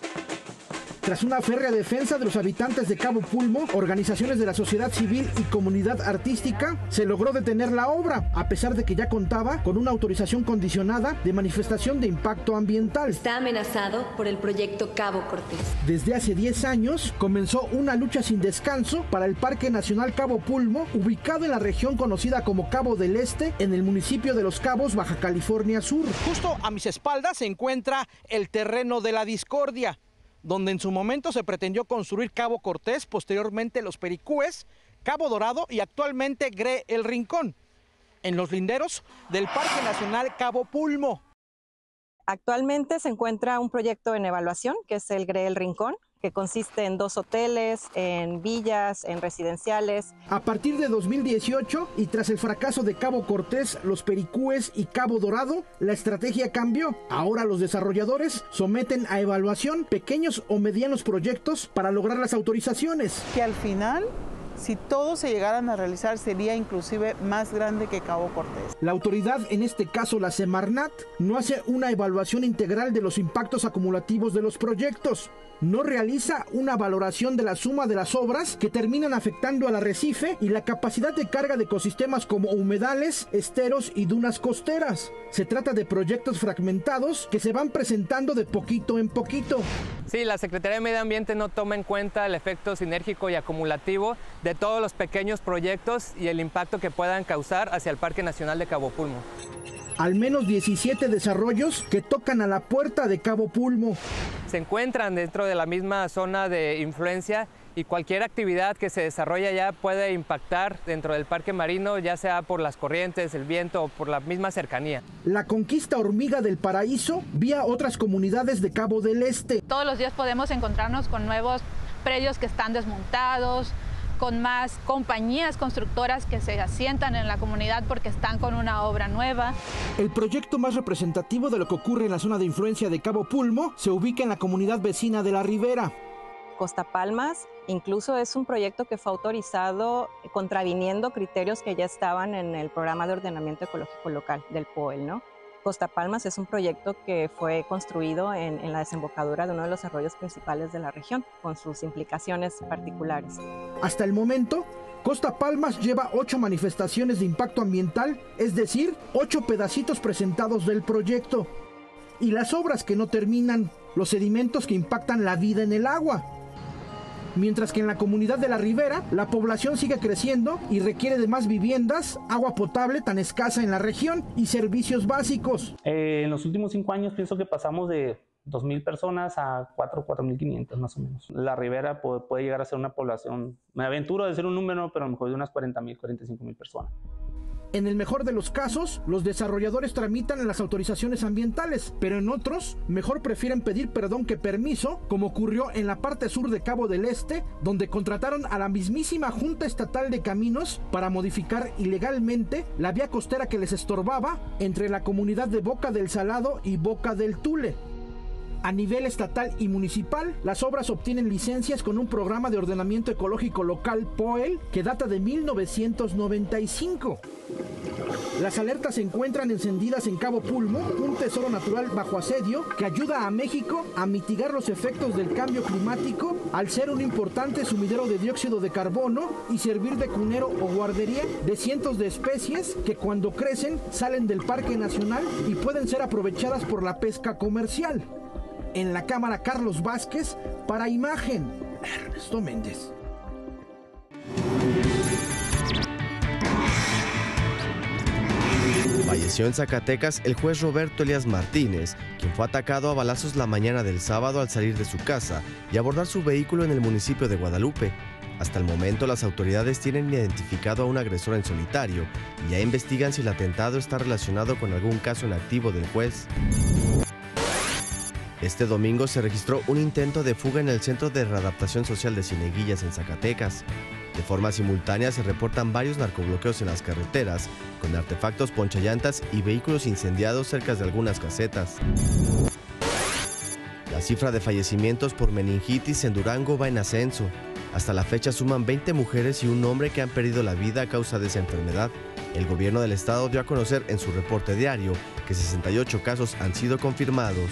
Tras una férrea defensa de los habitantes de Cabo Pulmo, organizaciones de la sociedad civil y comunidad artística, se logró detener la obra, a pesar de que ya contaba con una autorización condicionada de manifestación de impacto ambiental. Está amenazado por el proyecto Cabo Cortés. Desde hace 10 años comenzó una lucha sin descanso para el Parque Nacional Cabo Pulmo, ubicado en la región conocida como Cabo del Este, en el municipio de Los Cabos, Baja California Sur. Justo a mis espaldas se encuentra el terreno de la discordia, donde en su momento se pretendió construir Cabo Cortés, posteriormente Los Pericúes, Cabo Dorado y actualmente GRE El Rincón, en los linderos del Parque Nacional Cabo Pulmo. Actualmente se encuentra un proyecto en evaluación, que es el GRE El Rincón, que consiste en 2 hoteles, en villas, en residenciales. A partir de 2018 y tras el fracaso de Cabo Cortés, Los Pericúes y Cabo Dorado, la estrategia cambió. Ahora los desarrolladores someten a evaluación pequeños o medianos proyectos para lograr las autorizaciones. Que al final, si todos se llegaran a realizar, sería inclusive más grande que Cabo Cortés. La autoridad, en este caso la Semarnat, no hace una evaluación integral de los impactos acumulativos de los proyectos. No realiza una valoración de la suma de las obras que terminan afectando al arrecife y la capacidad de carga de ecosistemas como humedales, esteros y dunas costeras. Se trata de proyectos fragmentados que se van presentando de poquito en poquito. Sí, la Secretaría de Medio Ambiente no toma en cuenta el efecto sinérgico y acumulativo de todos los pequeños proyectos y el impacto que puedan causar hacia el Parque Nacional de Cabo Pulmo. Al menos 17 desarrollos que tocan a la puerta de Cabo Pulmo. se encuentran dentro de la misma zona de influencia y cualquier actividad que se desarrolla allá puede impactar dentro del parque marino, ya sea por las corrientes, el viento o por la misma cercanía. La conquista hormiga del paraíso vía otras comunidades de Cabo del Este. Todos los días podemos encontrarnos con nuevos predios que están desmontados, con más compañías constructoras que se asientan en la comunidad porque están con una obra nueva. El proyecto más representativo de lo que ocurre en la zona de influencia de Cabo Pulmo se ubica en la comunidad vecina de La Ribera. Costa Palmas incluso es un proyecto que fue autorizado contraviniendo criterios que ya estaban en el programa de ordenamiento ecológico local del POEL, ¿no? Costa Palmas es un proyecto que fue construido en la desembocadura de uno de los arroyos principales de la región, con sus implicaciones particulares. Hasta el momento, Costa Palmas lleva 8 manifestaciones de impacto ambiental, es decir, 8 pedacitos presentados del proyecto. Y las obras que no terminan, los sedimentos que impactan la vida en el agua. Mientras que en la comunidad de La Ribera, la población sigue creciendo y requiere de más viviendas, agua potable tan escasa en la región y servicios básicos. En los últimos 5 años pienso que pasamos de 2,000 personas a 4,500 más o menos. La Ribera puede llegar a ser una población, me aventuro a decir un número, pero a lo mejor de unas 40,000, 45,000 personas. En el mejor de los casos, los desarrolladores tramitan las autorizaciones ambientales, pero en otros, mejor prefieren pedir perdón que permiso, como ocurrió en la parte sur de Cabo del Este, donde contrataron a la mismísima Junta Estatal de Caminos para modificar ilegalmente la vía costera que les estorbaba entre la comunidad de Boca del Salado y Boca del Tule. A nivel estatal y municipal, las obras obtienen licencias con un programa de ordenamiento ecológico local POEL que data de 1995. Las alertas se encuentran encendidas en Cabo Pulmo, un tesoro natural bajo asedio que ayuda a México a mitigar los efectos del cambio climático al ser un importante sumidero de dióxido de carbono y servir de cunero o guardería de cientos de especies que cuando crecen salen del Parque Nacional y pueden ser aprovechadas por la pesca comercial. En la cámara, Carlos Vázquez, para Imagen, Ernesto Méndez. Falleció en Zacatecas el juez Roberto Elías Martínez, quien fue atacado a balazos la mañana del sábado al salir de su casa y abordar su vehículo en el municipio de Guadalupe. Hasta el momento, las autoridades tienen identificado a un agresor en solitario y ya investigan si el atentado está relacionado con algún caso en activo del juez. Este domingo se registró un intento de fuga en el Centro de Readaptación Social de Cieneguillas en Zacatecas. De forma simultánea se reportan varios narcobloqueos en las carreteras, con artefactos ponchallantas y vehículos incendiados cerca de algunas casetas. La cifra de fallecimientos por meningitis en Durango va en ascenso. Hasta la fecha suman 20 mujeres y un hombre que han perdido la vida a causa de esa enfermedad. El gobierno del estado dio a conocer en su reporte diario que 68 casos han sido confirmados.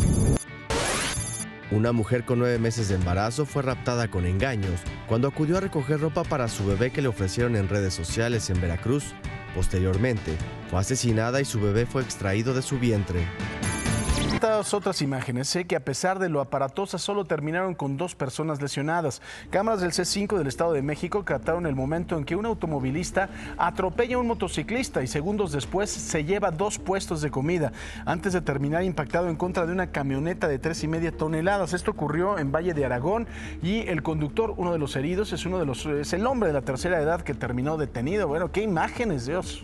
Una mujer con 9 meses de embarazo fue raptada con engaños cuando acudió a recoger ropa para su bebé que le ofrecieron en redes sociales en Veracruz. Posteriormente, fue asesinada y su bebé fue extraído de su vientre. Estas otras imágenes, sé que a pesar de lo aparatosas solo terminaron con 2 personas lesionadas. Cámaras del C5 del Estado de México captaron el momento en que un automovilista atropella a un motociclista y segundos después se lleva 2 puestos de comida, antes de terminar impactado en contra de una camioneta de 3,5 toneladas. Esto ocurrió en Valle de Aragón y el conductor, uno de los heridos, es el hombre de la tercera edad que terminó detenido. Bueno, qué imágenes, Dios.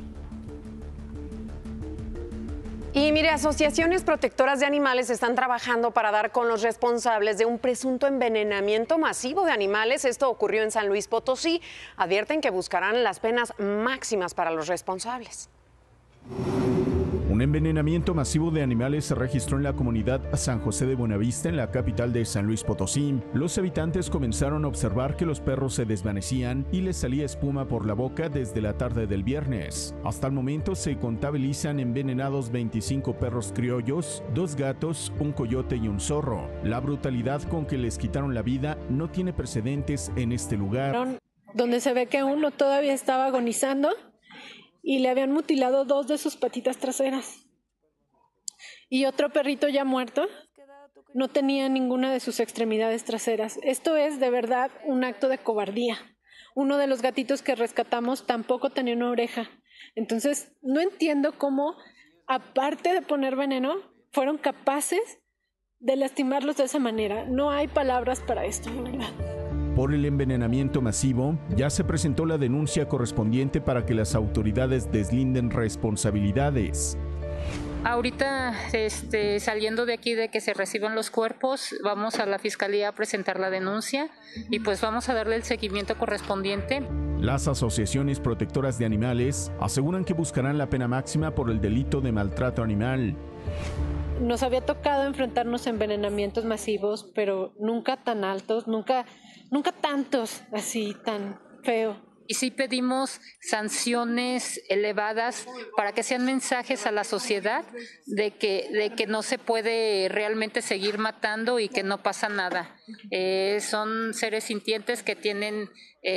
Y mire, asociaciones protectoras de animales están trabajando para dar con los responsables de un presunto envenenamiento masivo de animales. Esto ocurrió en San Luis Potosí. Advierten que buscarán las penas máximas para los responsables. Un envenenamiento masivo de animales se registró en la comunidad San José de Buenavista, en la capital de San Luis Potosí. Los habitantes comenzaron a observar que los perros se desvanecían y les salía espuma por la boca desde la tarde del viernes. Hasta el momento se contabilizan envenenados 25 perros criollos, 2 gatos, un coyote y un zorro. La brutalidad con que les quitaron la vida no tiene precedentes en este lugar. Donde se ve que uno todavía estaba agonizando y le habían mutilado 2 de sus patitas traseras. Y otro perrito ya muerto no tenía ninguna de sus extremidades traseras. Esto es de verdad un acto de cobardía. Uno de los gatitos que rescatamos tampoco tenía una oreja. Entonces, no entiendo cómo, aparte de poner veneno, fueron capaces de lastimarlos de esa manera. No hay palabras para esto, de verdad. Por el envenenamiento masivo, ya se presentó la denuncia correspondiente para que las autoridades deslinden responsabilidades. Ahorita, saliendo de aquí de que se reciban los cuerpos, vamos a la fiscalía a presentar la denuncia y pues vamos a darle el seguimiento correspondiente. Las asociaciones protectoras de animales aseguran que buscarán la pena máxima por el delito de maltrato animal. Nos había tocado enfrentarnos a envenenamientos masivos, pero nunca tan altos, nunca tantos así, tan feo. Y sí pedimos sanciones elevadas para que sean mensajes a la sociedad de que no se puede realmente seguir matando y que no pasa nada. Son seres sintientes que tienen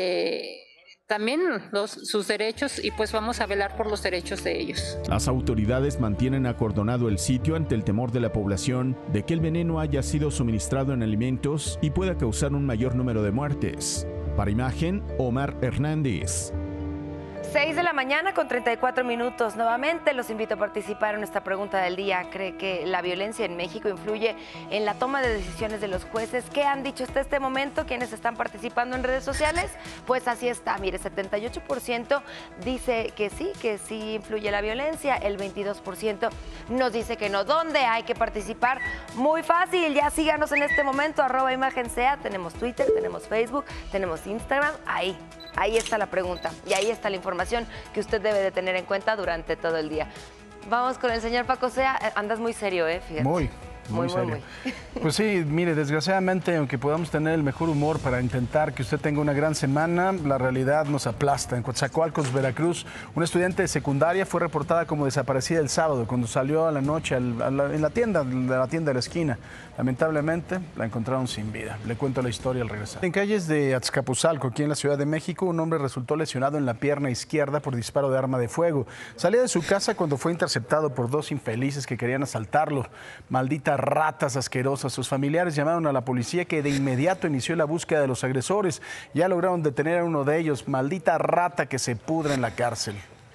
también sus derechos y pues vamos a velar por los derechos de ellos. Las autoridades mantienen acordonado el sitio ante el temor de la población de que el veneno haya sido suministrado en alimentos y pueda causar un mayor número de muertes. Para Imagen, Omar Hernández. 6 de la mañana con 34 minutos. Nuevamente los invito a participar en esta pregunta del día. ¿Cree que la violencia en México influye en la toma de decisiones de los jueces? ¿Qué han dicho hasta este momento quienes están participando en redes sociales? Pues así está. Mire, 78% dice que sí influye la violencia. El 22% nos dice que no. ¿Dónde hay que participar? Muy fácil. Ya síganos en este momento, @ImagenSEA. Tenemos Twitter, tenemos Facebook, tenemos Instagram. Ahí está la pregunta y ahí está la información que usted debe de tener en cuenta durante todo el día. Vamos con el señor Paco Sea. Andas muy serio, fíjate. Muy serio. Pues sí, mire, desgraciadamente, aunque podamos tener el mejor humor para intentar que usted tenga una gran semana, la realidad nos aplasta. En Coatzacoalcos, Veracruz, una estudiante de secundaria fue reportada como desaparecida el sábado cuando salió a la noche en la tienda de la esquina. Lamentablemente, la encontraron sin vida. Le cuento la historia al regresar. En calles de Azcapotzalco, aquí en la Ciudad de México, un hombre resultó lesionado en la pierna izquierda por disparo de arma de fuego. Salía de su casa cuando fue interceptado por dos infelices que querían asaltarlo. Malditas ratas asquerosas. Sus familiares llamaron a la policía, que de inmediato inició la búsqueda de los agresores. Ya lograron detener a uno de ellos. Maldita rata que se pudra en la cárcel.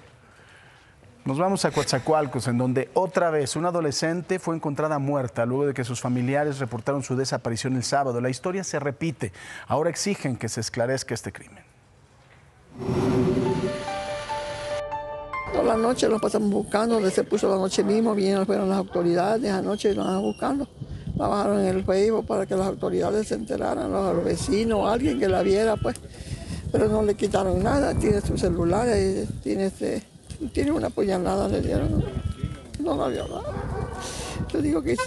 Nos vamos a Coatzacoalcos, en donde otra vez una adolescente fue encontrada muerta luego de que sus familiares reportaron su desaparición el sábado. La historia se repite. Ahora exigen que se esclarezca este crimen. Toda la noche nos pasamos buscando, desde se puso la noche mismo, fueron las autoridades, anoche nos estaban buscando. La bajaron en el Facebook para que las autoridades se enteraran, los vecinos, alguien que la viera, pues. Pero no le quitaron nada, tiene su celular, tiene una puñalada, le dieron, no la vio nada. Yo digo que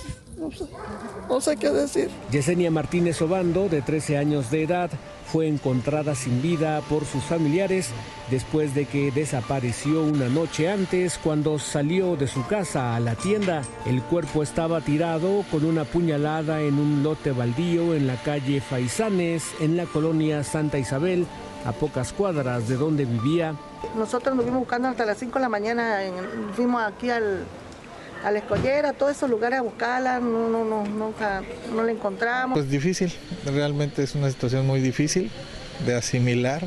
no sé qué decir. Yesenia Martínez Obando, de 13 años de edad, fue encontrada sin vida por sus familiares después de que desapareció una noche antes cuando salió de su casa a la tienda. El cuerpo estaba tirado con una puñalada en un lote baldío en la calle Faisanes, en la colonia Santa Isabel, a pocas cuadras de donde vivía. Nosotros nos fuimos buscando hasta las 5 de la mañana, fuimos aquí a la Escollera, todos esos lugares a buscarla, nunca la encontramos. Pues difícil, realmente es una situación muy difícil de asimilar.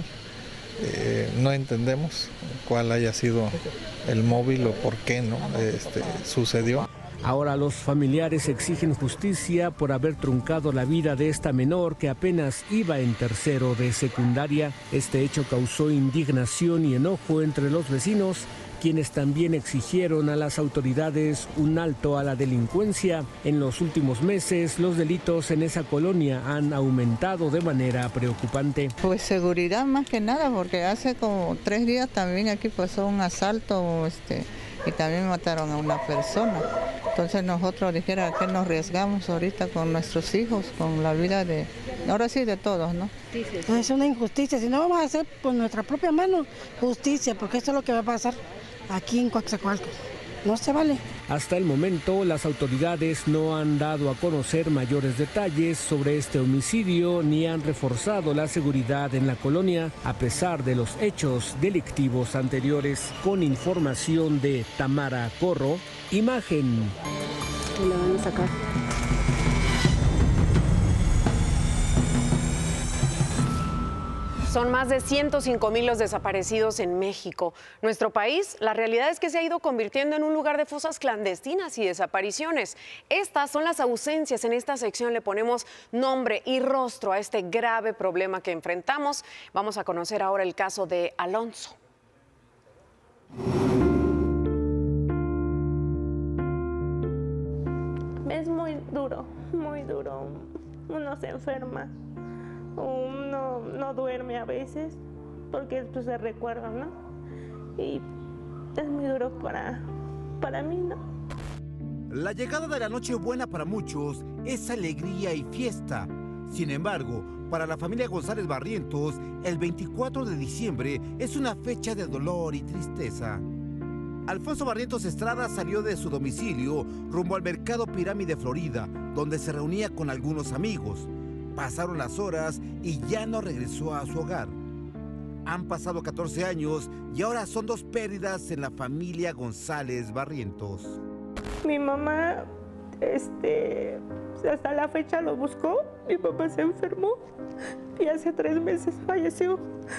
No entendemos cuál haya sido el móvil o por qué no sucedió. Ahora los familiares exigen justicia por haber truncado la vida de esta menor que apenas iba en tercero de secundaria. Este hecho causó indignación y enojo entre los vecinos, quienes también exigieron a las autoridades un alto a la delincuencia. En los últimos meses, los delitos en esa colonia han aumentado de manera preocupante. Pues seguridad más que nada, porque hace como 3 días también aquí pasó un asalto y también mataron a una persona. Entonces nosotros dijera que nos arriesgamos ahorita con nuestros hijos, con la vida ahora sí de todos, ¿no? Es una injusticia, si no vamos a hacer por nuestra propia mano justicia, porque esto es lo que va a pasar aquí en Coatzacoalcos. No se vale. Hasta el momento, las autoridades no han dado a conocer mayores detalles sobre este homicidio ni han reforzado la seguridad en la colonia, a pesar de los hechos delictivos anteriores. Con información de Tamara Corro, Imagen. Y la van a sacar. Son más de 105,000 los desaparecidos en México. Nuestro país, la realidad es que se ha ido convirtiendo en un lugar de fosas clandestinas y desapariciones. Estas son las ausencias. En esta sección le ponemos nombre y rostro a este grave problema que enfrentamos. Vamos a conocer ahora el caso de Alonso. Es muy duro, muy duro. Uno se enferma. Uno no duerme a veces porque pues, se recuerda, ¿no? Y es muy duro para mí, ¿no? La llegada de la Nochebuena para muchos es alegría y fiesta. Sin embargo, para la familia González Barrientos, el 24 de diciembre es una fecha de dolor y tristeza. Alfonso Barrientos Estrada salió de su domicilio rumbo al Mercado Pirámide Florida, donde se reunía con algunos amigos. Pasaron las horas y ya no regresó a su hogar. Han pasado 14 años y ahora son 2 pérdidas en la familia González Barrientos. Mi mamá, hasta la fecha lo buscó. Mi papá se enfermó y hace 3 meses falleció.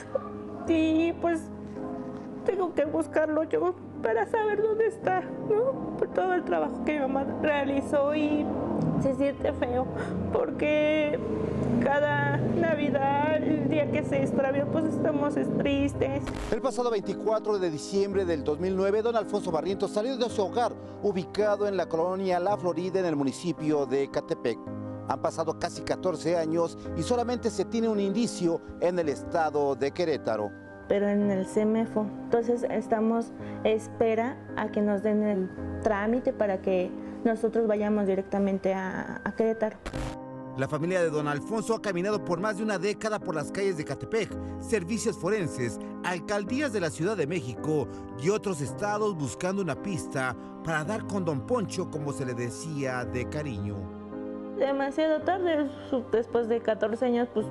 Y pues tengo que buscarlo yo para saber dónde está, ¿no? Por todo el trabajo que mi mamá realizó y se siente feo porque cada Navidad, el día que se extravió, pues estamos tristes. El pasado 24 de diciembre del 2009, don Alfonso Barrientos salió de su hogar, ubicado en la colonia La Florida, en el municipio de Ecatepec. Han pasado casi 14 años y solamente se tiene un indicio en el estado de Querétaro. Pero en el CEMEFO, entonces estamos a espera a que nos den el trámite para que nosotros vayamos directamente a Querétaro. La familia de don Alfonso ha caminado por más de una década por las calles de Ecatepec, servicios forenses, alcaldías de la Ciudad de México y otros estados buscando una pista para dar con don Poncho, como se le decía de cariño. Demasiado tarde, después de 14 años, pues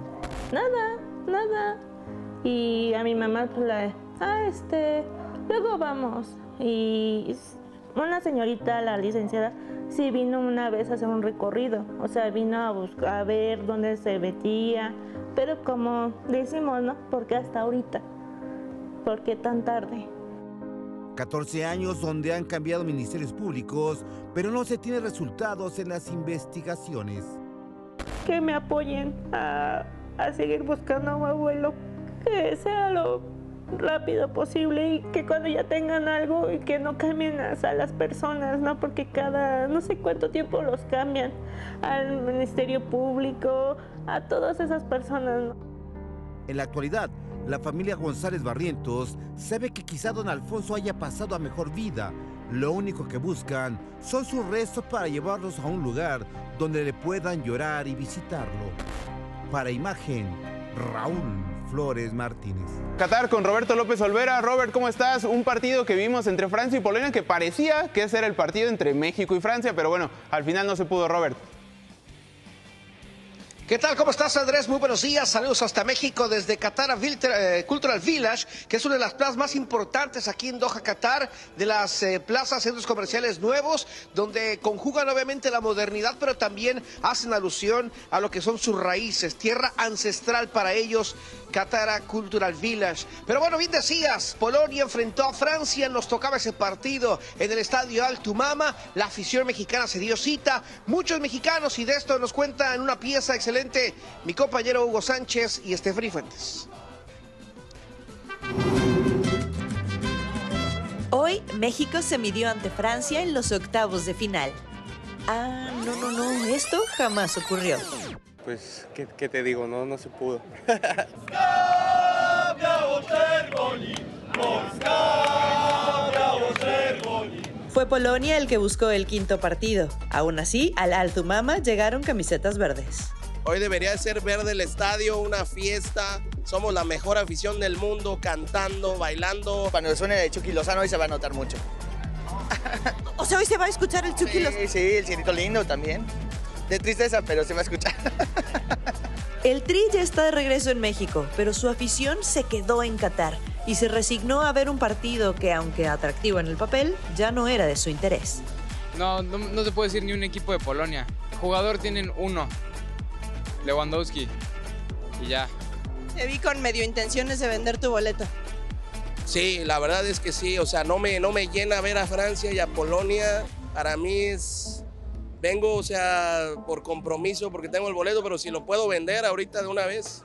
nada. Y a mi mamá, pues luego vamos. Y una señorita, la licenciada, sí vino una vez a hacer un recorrido. O sea, vino a buscar, a ver dónde se metía. Pero como decimos, ¿no? ¿Por qué hasta ahorita? ¿Por qué tan tarde? 14 años donde han cambiado ministerios públicos, pero no se tienen resultados en las investigaciones. Que me apoyen a seguir buscando a mi abuelo. Que sea lo rápido posible y que cuando ya tengan algo y que no cambien a las personas, ¿no? Porque cada no sé cuánto tiempo los cambian al Ministerio Público, a todas esas personas, ¿no? En la actualidad, la familia González Barrientos sabe que quizá don Alfonso haya pasado a mejor vida. Lo único que buscan son sus restos para llevarlos a un lugar donde le puedan llorar y visitarlo. Para Imagen, Raúl Flores Martínez. Qatar con Roberto López Olvera. Robert, ¿cómo estás? Un partido que vimos entre Francia y Polonia que parecía que ese era el partido entre México y Francia, pero bueno, al final no se pudo, Robert. ¿Qué tal? ¿Cómo estás, Andrés? Muy buenos días. Saludos hasta México desde Qatar Cultural Village, que es una de las plazas más importantes aquí en Doha, Qatar, de las plazas, centros comerciales nuevos, donde conjugan obviamente la modernidad, pero también hacen alusión a lo que son sus raíces, tierra ancestral para ellos, Qatar Cultural Village. Pero bueno, bien decías, Polonia enfrentó a Francia, nos tocaba ese partido en el estadio Al Tumama, la afición mexicana se dio cita, muchos mexicanos, y de esto nos cuenta en una pieza excelente mi compañero Hugo Sánchez y Estefany Fuentes. Hoy México se midió ante Francia en los octavos de final. Ah, no, esto jamás ocurrió. Pues, ¿qué te digo? No se pudo. Fue Polonia el que buscó el quinto partido. Aún así, al Al Tumama llegaron camisetas verdes. Hoy debería ser verde el estadio, una fiesta. Somos la mejor afición del mundo, cantando, bailando. Cuando suene el Chucky Lozano hoy se va a notar mucho. O sea, hoy se va a escuchar el Chucky Lozano. Sí, el cielito lindo también. De tristeza, pero se va a escuchar. El Tri ya está de regreso en México, pero su afición se quedó en Qatar y se resignó a ver un partido que, aunque atractivo en el papel, ya no era de su interés. No se puede decir ni un equipo de Polonia. El jugador tienen uno, Lewandowski, y ya. Te vi con medio intenciones de vender tu boleto. Sí, la verdad es que sí, o sea, no me llena ver a Francia y a Polonia. Para mí es, vengo, o sea, por compromiso, porque tengo el boleto, pero si lo puedo vender ahorita de una vez.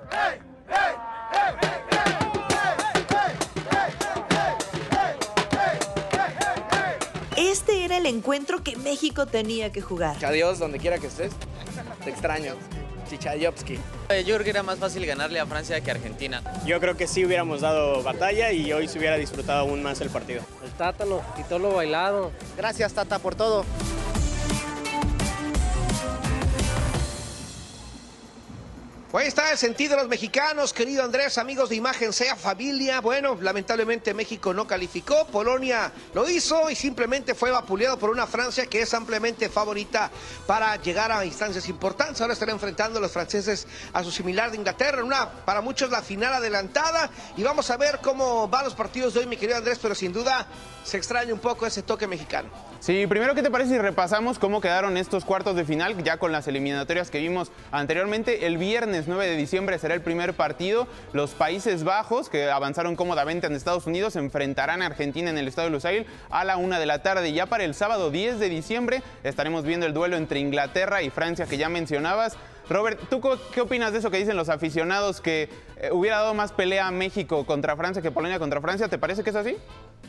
Este era el encuentro que México tenía que jugar. Adiós, donde quiera que estés. Te extraño. Chichayovsky. Yo creo que era más fácil ganarle a Francia que a Argentina. Yo creo que sí hubiéramos dado batalla y hoy se hubiera disfrutado aún más el partido. El Tata nos quitó lo bailado. Gracias, Tata, por todo. Pues ahí está el sentido de los mexicanos, querido Andrés, amigos de Imagen Sea Familia. Bueno, lamentablemente México no calificó, Polonia lo hizo y simplemente fue vapuleado por una Francia que es ampliamente favorita para llegar a instancias importantes. Ahora estarán enfrentando los franceses a su similar de Inglaterra, para muchos la final adelantada. Y vamos a ver cómo van los partidos de hoy, mi querido Andrés, pero sin duda se extraña un poco ese toque mexicano. Sí, primero, ¿qué te parece si repasamos cómo quedaron estos cuartos de final ya con las eliminatorias que vimos anteriormente? El viernes 9 de diciembre será el primer partido. Los Países Bajos, que avanzaron cómodamente en Estados Unidos, se enfrentarán a Argentina en el Estadio Lusail a la 1 de la tarde. Ya para el sábado 10 de diciembre estaremos viendo el duelo entre Inglaterra y Francia que ya mencionabas. Robert, ¿tú qué opinas de eso que dicen los aficionados, que hubiera dado más pelea a México contra Francia que Polonia contra Francia? ¿Te parece que es así?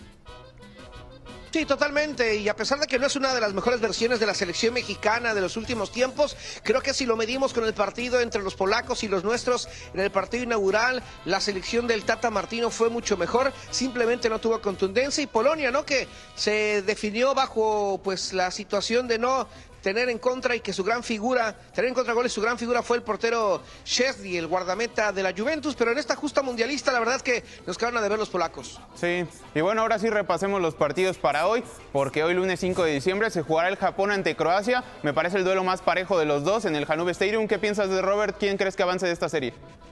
Sí, totalmente, y a pesar de que no es una de las mejores versiones de la selección mexicana de los últimos tiempos, creo que si lo medimos con el partido entre los polacos y los nuestros, en el partido inaugural, la selección del Tata Martino fue mucho mejor, simplemente no tuvo contundencia, y Polonia, ¿no?, que se definió bajo pues la situación de no tener en contra y que su gran figura, tener en contra goles, su gran figura fue el portero Szczesny, el guardameta de la Juventus, pero en esta justa mundialista la verdad que nos quedaron a deber los polacos. Sí, y bueno, ahora sí repasemos los partidos para hoy, porque hoy lunes 5 de diciembre se jugará el Japón ante Croacia. Me parece el duelo más parejo de los dos en el Janube Stadium. ¿Qué piensas de Robert? ¿Quién crees que avance de esta serie?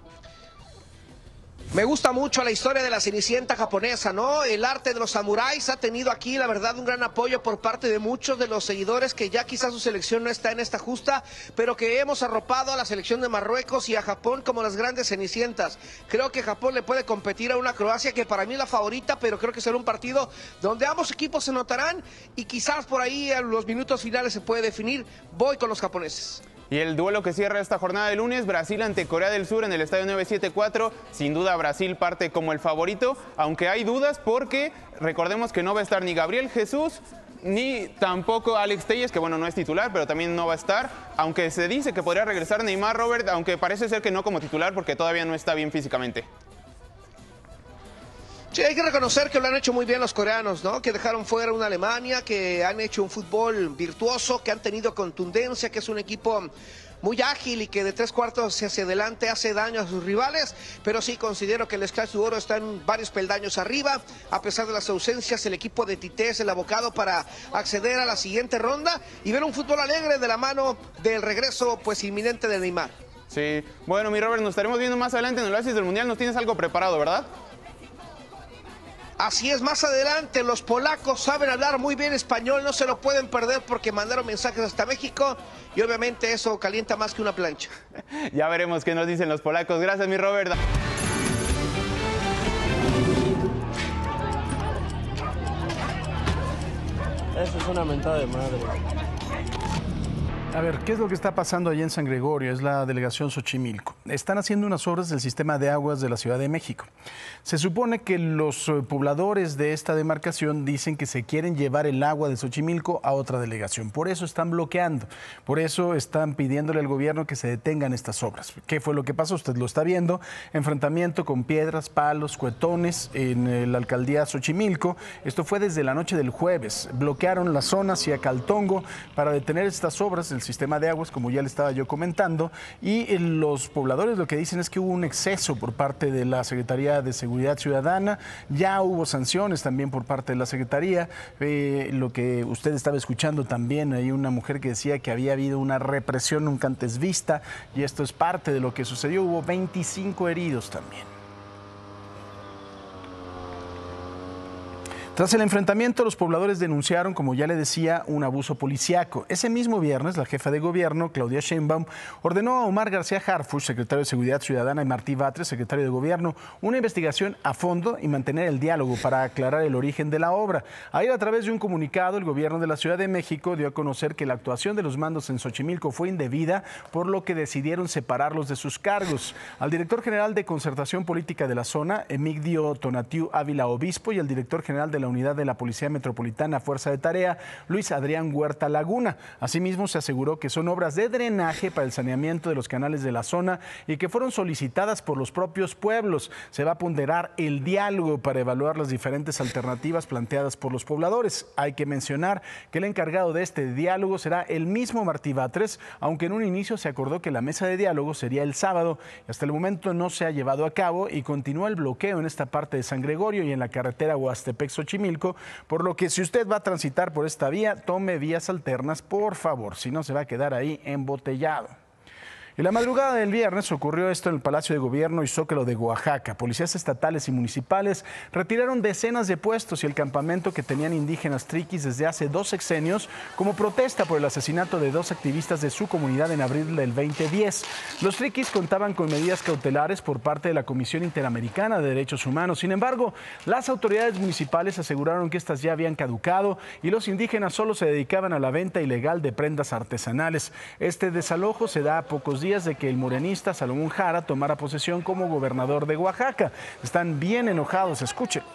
Me gusta mucho la historia de la Cenicienta japonesa, ¿no? El arte de los samuráis ha tenido aquí, la verdad, un gran apoyo por parte de muchos de los seguidores que ya quizás su selección no está en esta justa, pero que hemos arropado a la selección de Marruecos y a Japón como las grandes Cenicientas. Creo que Japón le puede competir a una Croacia que para mí es la favorita, pero creo que será un partido donde ambos equipos se notarán y quizás por ahí en los minutos finales se puede definir. Voy con los japoneses. Y el duelo que cierra esta jornada de lunes, Brasil ante Corea del Sur en el Estadio 974. Sin duda Brasil parte como el favorito, aunque hay dudas porque recordemos que no va a estar ni Gabriel Jesús ni tampoco Alex Telles, que bueno, no es titular, pero también no va a estar. Aunque se dice que podría regresar Neymar, Robert, aunque parece ser que no como titular porque todavía no está bien físicamente. Sí, hay que reconocer que lo han hecho muy bien los coreanos, ¿no? Que dejaron fuera una Alemania, que han hecho un fútbol virtuoso, que han tenido contundencia, que es un equipo muy ágil y que de 3/4 hacia adelante hace daño a sus rivales, pero sí considero que el Scratch Oro está en varios peldaños arriba. A pesar de las ausencias, el equipo de Tite es el abocado para acceder a la siguiente ronda y ver un fútbol alegre de la mano del regreso pues inminente de Neymar. Sí, bueno, mi Robert, nos estaremos viendo más adelante en el Oasis del Mundial. Nos tienes algo preparado, ¿verdad? Así es, más adelante los polacos saben hablar muy bien español, no se lo pueden perder porque mandaron mensajes hasta México y obviamente eso calienta más que una plancha. Ya veremos qué nos dicen los polacos. Gracias, mi Robert. Eso es una mentada de madre. A ver, ¿qué es lo que está pasando allá en San Gregorio? Es la delegación Xochimilco. Están haciendo unas obras del sistema de aguas de la Ciudad de México. Se supone que los pobladores de esta demarcación dicen que se quieren llevar el agua de Xochimilco a otra delegación. Por eso están bloqueando. Por eso están pidiéndole al gobierno que se detengan estas obras. ¿Qué fue lo que pasó? Usted lo está viendo. Enfrentamiento con piedras, palos, cuetones en la alcaldía Xochimilco. Esto fue desde la noche del jueves. Bloquearon la zona hacia Caltongo para detener estas obras del sistema de aguas, como ya le estaba yo comentando, y los pobladores lo que dicen es que hubo un exceso por parte de la Secretaría de Seguridad Ciudadana, ya hubo sanciones también por parte de la Secretaría, lo que usted estaba escuchando también, hay una mujer que decía que había habido una represión nunca antes vista, y esto es parte de lo que sucedió, hubo 25 heridos también. Tras el enfrentamiento, los pobladores denunciaron, como ya le decía, un abuso policiaco. Ese mismo viernes, la jefa de gobierno, Claudia Sheinbaum, ordenó a Omar García Harfuch, secretario de Seguridad Ciudadana, y Martí Batres, secretario de Gobierno, una investigación a fondo y mantener el diálogo para aclarar el origen de la obra. Ayer, a través de un comunicado, el gobierno de la Ciudad de México dio a conocer que la actuación de los mandos en Xochimilco fue indebida, por lo que decidieron separarlos de sus cargos. Al director general de Concertación Política de la zona, Emigdio Tonatiu Ávila Obispo, y al director general de la Unidad de la Policía Metropolitana Fuerza de Tarea, Luis Adrián Huerta Laguna. Asimismo, se aseguró que son obras de drenaje para el saneamiento de los canales de la zona y que fueron solicitadas por los propios pueblos. Se va a ponderar el diálogo para evaluar las diferentes alternativas planteadas por los pobladores. Hay que mencionar que el encargado de este diálogo será el mismo Martí Batres, aunque en un inicio se acordó que la mesa de diálogo sería el sábado. Hasta el momento no se ha llevado a cabo y continúa el bloqueo en esta parte de San Gregorio y en la carretera Huastepec-Xochimilco, por lo que si usted va a transitar por esta vía, tome vías alternas, por favor, si no se va a quedar ahí embotellado. Y la madrugada del viernes ocurrió esto en el Palacio de Gobierno y Zócalo de Oaxaca. Policías estatales y municipales retiraron decenas de puestos y el campamento que tenían indígenas triquis desde hace 2 sexenios como protesta por el asesinato de 2 activistas de su comunidad en abril del 2010. Los triquis contaban con medidas cautelares por parte de la Comisión Interamericana de Derechos Humanos. Sin embargo, las autoridades municipales aseguraron que estas ya habían caducado y los indígenas solo se dedicaban a la venta ilegal de prendas artesanales. Este desalojo se da a pocos días de que el morenista Salomón Jara tomara posesión como gobernador de Oaxaca. Están bien enojados, escúchenlos.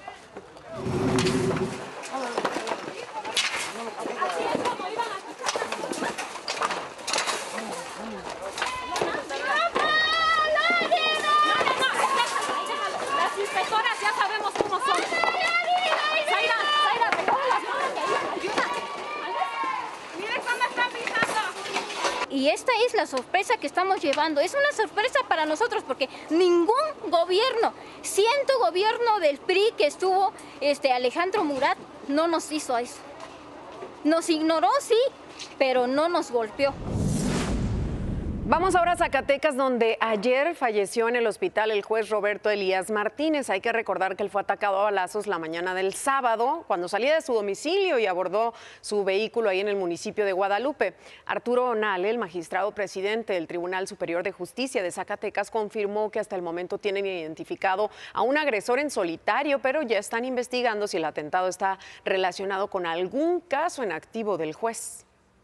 Las inspectoras ya sabemos cómo son. Zaira, recoge las manos. Ayuda. Mire cómo están pisando. Y esta es la sorpresa que estamos llevando. Es una sorpresa para nosotros porque ningún gobierno, siendo gobierno del PRI que estuvo Alejandro Murat, no nos hizo eso. Nos ignoró, sí, pero no nos golpeó. Vamos ahora a Zacatecas, donde ayer falleció en el hospital el juez Roberto Elías Martínez. Hay que recordar que él fue atacado a balazos la mañana del sábado, cuando salía de su domicilio y abordó su vehículo ahí en el municipio de Guadalupe. Arturo Onale, el magistrado presidente del Tribunal Superior de Justicia de Zacatecas, confirmó que hasta el momento tienen identificado a un agresor en solitario, pero ya están investigando si el atentado está relacionado con algún caso en activo del juez.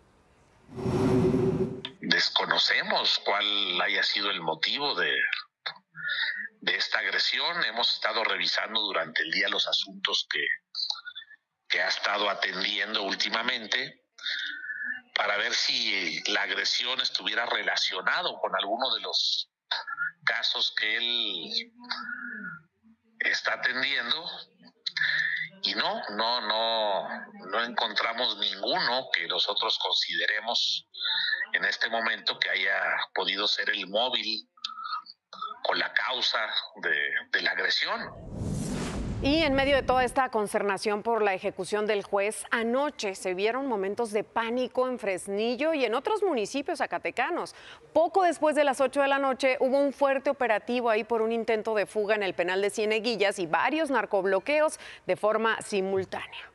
Desconocemos cuál haya sido el motivo de esta agresión. Hemos estado revisando durante el día los asuntos que ha estado atendiendo últimamente para ver si la agresión estuviera relacionado con alguno de los casos que él está atendiendo. Y no encontramos ninguno que nosotros consideremos en este momento que haya podido ser el móvil o la causa de la agresión. Y en medio de toda esta consternación por la ejecución del juez, anoche se vieron momentos de pánico en Fresnillo y en otros municipios zacatecanos. Poco después de las 8 de la noche hubo un fuerte operativo ahí por un intento de fuga en el penal de Cieneguillas y varios narcobloqueos de forma simultánea.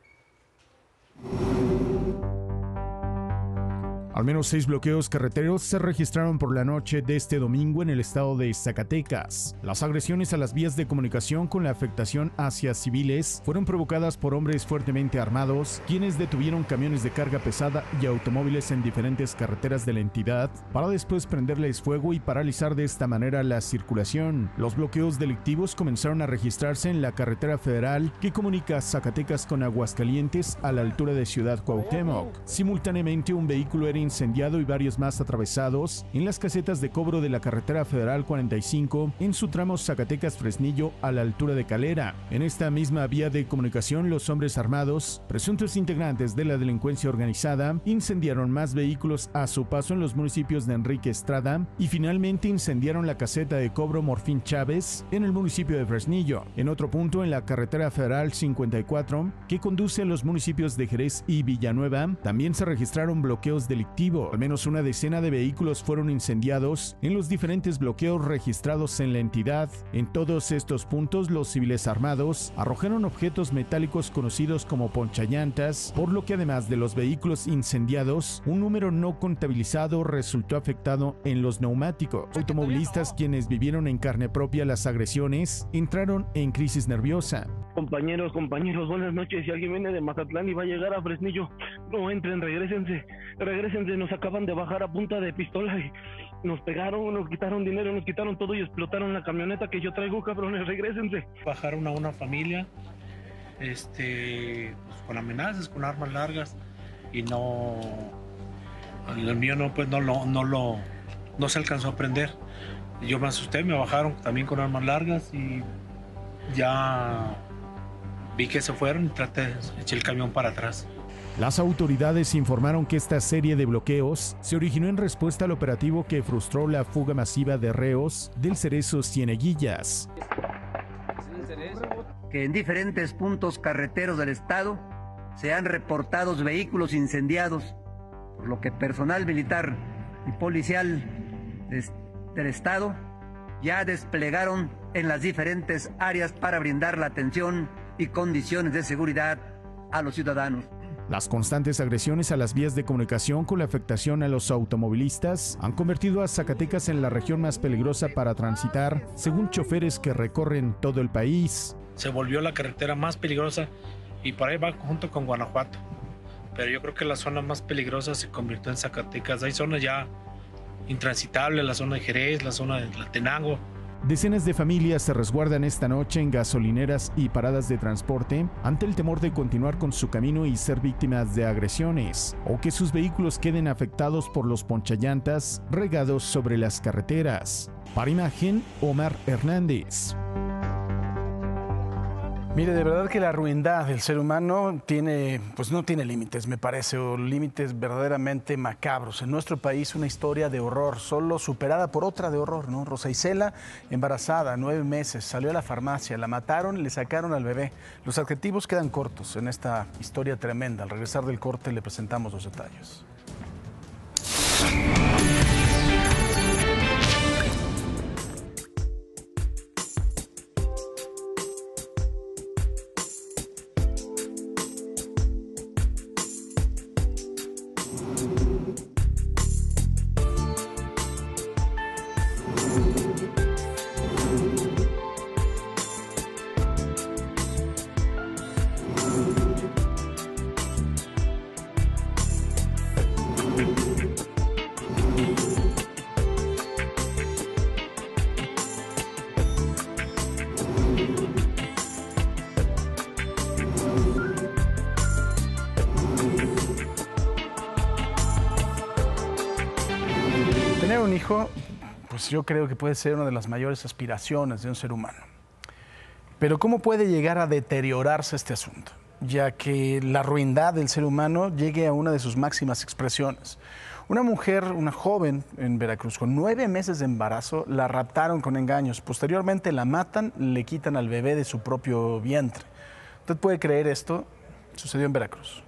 Al menos 6 bloqueos carreteros se registraron por la noche de este domingo en el estado de Zacatecas. Las agresiones a las vías de comunicación con la afectación hacia civiles fueron provocadas por hombres fuertemente armados, quienes detuvieron camiones de carga pesada y automóviles en diferentes carreteras de la entidad para después prenderles fuego y paralizar de esta manera la circulación. Los bloqueos delictivos comenzaron a registrarse en la carretera federal que comunica Zacatecas con Aguascalientes a la altura de Ciudad Cuauhtémoc. Simultáneamente, un vehículo era incendiado y varios más atravesados en las casetas de cobro de la carretera federal 45 en su tramo Zacatecas-Fresnillo a la altura de Calera. En esta misma vía de comunicación, los hombres armados, presuntos integrantes de la delincuencia organizada, incendiaron más vehículos a su paso en los municipios de Enrique Estrada y finalmente incendiaron la caseta de cobro Morfín Chávez en el municipio de Fresnillo. En otro punto, en la carretera federal 54, que conduce a los municipios de Jerez y Villanueva, también se registraron bloqueos delictivos delictivo. Al menos una decena de vehículos fueron incendiados en los diferentes bloqueos registrados en la entidad. En todos estos puntos, los civiles armados arrojaron objetos metálicos conocidos como ponchallantas, por lo que además de los vehículos incendiados, un número no contabilizado resultó afectado en los neumáticos. Automovilistas, quienes vivieron en carne propia las agresiones, entraron en crisis nerviosa. Compañeros, buenas noches. Si alguien viene de Mazatlán y va a llegar a Fresnillo, no entren, regrésense, nos acaban de bajar a punta de pistola y nos pegaron, nos quitaron dinero, nos quitaron todo y explotaron la camioneta que yo traigo, cabrones, regrésense. Bajaron a una familia, pues, con amenazas, con armas largas, y no, el mío no, pues no se alcanzó a prender. Yo me asusté, me bajaron también con armas largas y ya vi que se fueron y eché el camión para atrás. Las autoridades informaron que esta serie de bloqueos se originó en respuesta al operativo que frustró la fuga masiva de reos del Cerezo Cieneguillas. Que en diferentes puntos carreteros del estado se han reportado vehículos incendiados, por lo que personal militar y policial del estado ya desplegaron en las diferentes áreas para brindar la atención y condiciones de seguridad a los ciudadanos. Las constantes agresiones a las vías de comunicación con la afectación a los automovilistas han convertido a Zacatecas en la región más peligrosa para transitar, según choferes que recorren todo el país. Se volvió la carretera más peligrosa y por ahí va junto con Guanajuato. Pero yo creo que la zona más peligrosa se convirtió en Zacatecas. Hay zonas ya intransitables, la zona de Jerez, la zona de Tlatenango. Decenas de familias se resguardan esta noche en gasolineras y paradas de transporte ante el temor de continuar con su camino y ser víctimas de agresiones, o que sus vehículos queden afectados por los ponchallantas regados sobre las carreteras. Para Imagen, Omar Hernández. Mire, de verdad que la ruindad del ser humano no tiene límites, me parece, o límites verdaderamente macabros. En nuestro país una historia de horror, solo superada por otra de horror, ¿no? Rosa Isela, embarazada, 9 meses, salió a la farmacia, la mataron, le sacaron al bebé. Los adjetivos quedan cortos en esta historia tremenda. Al regresar del corte le presentamos los detalles. Tener un hijo, pues yo creo que puede ser una de las mayores aspiraciones de un ser humano. Pero ¿cómo puede llegar a deteriorarse este asunto? Ya que la ruindad del ser humano llegue a una de sus máximas expresiones. Una mujer, una joven en Veracruz, con 9 meses de embarazo, la raptaron con engaños. Posteriormente la matan, le quitan al bebé de su propio vientre. ¿Usted puede creer esto? Sucedió en Veracruz.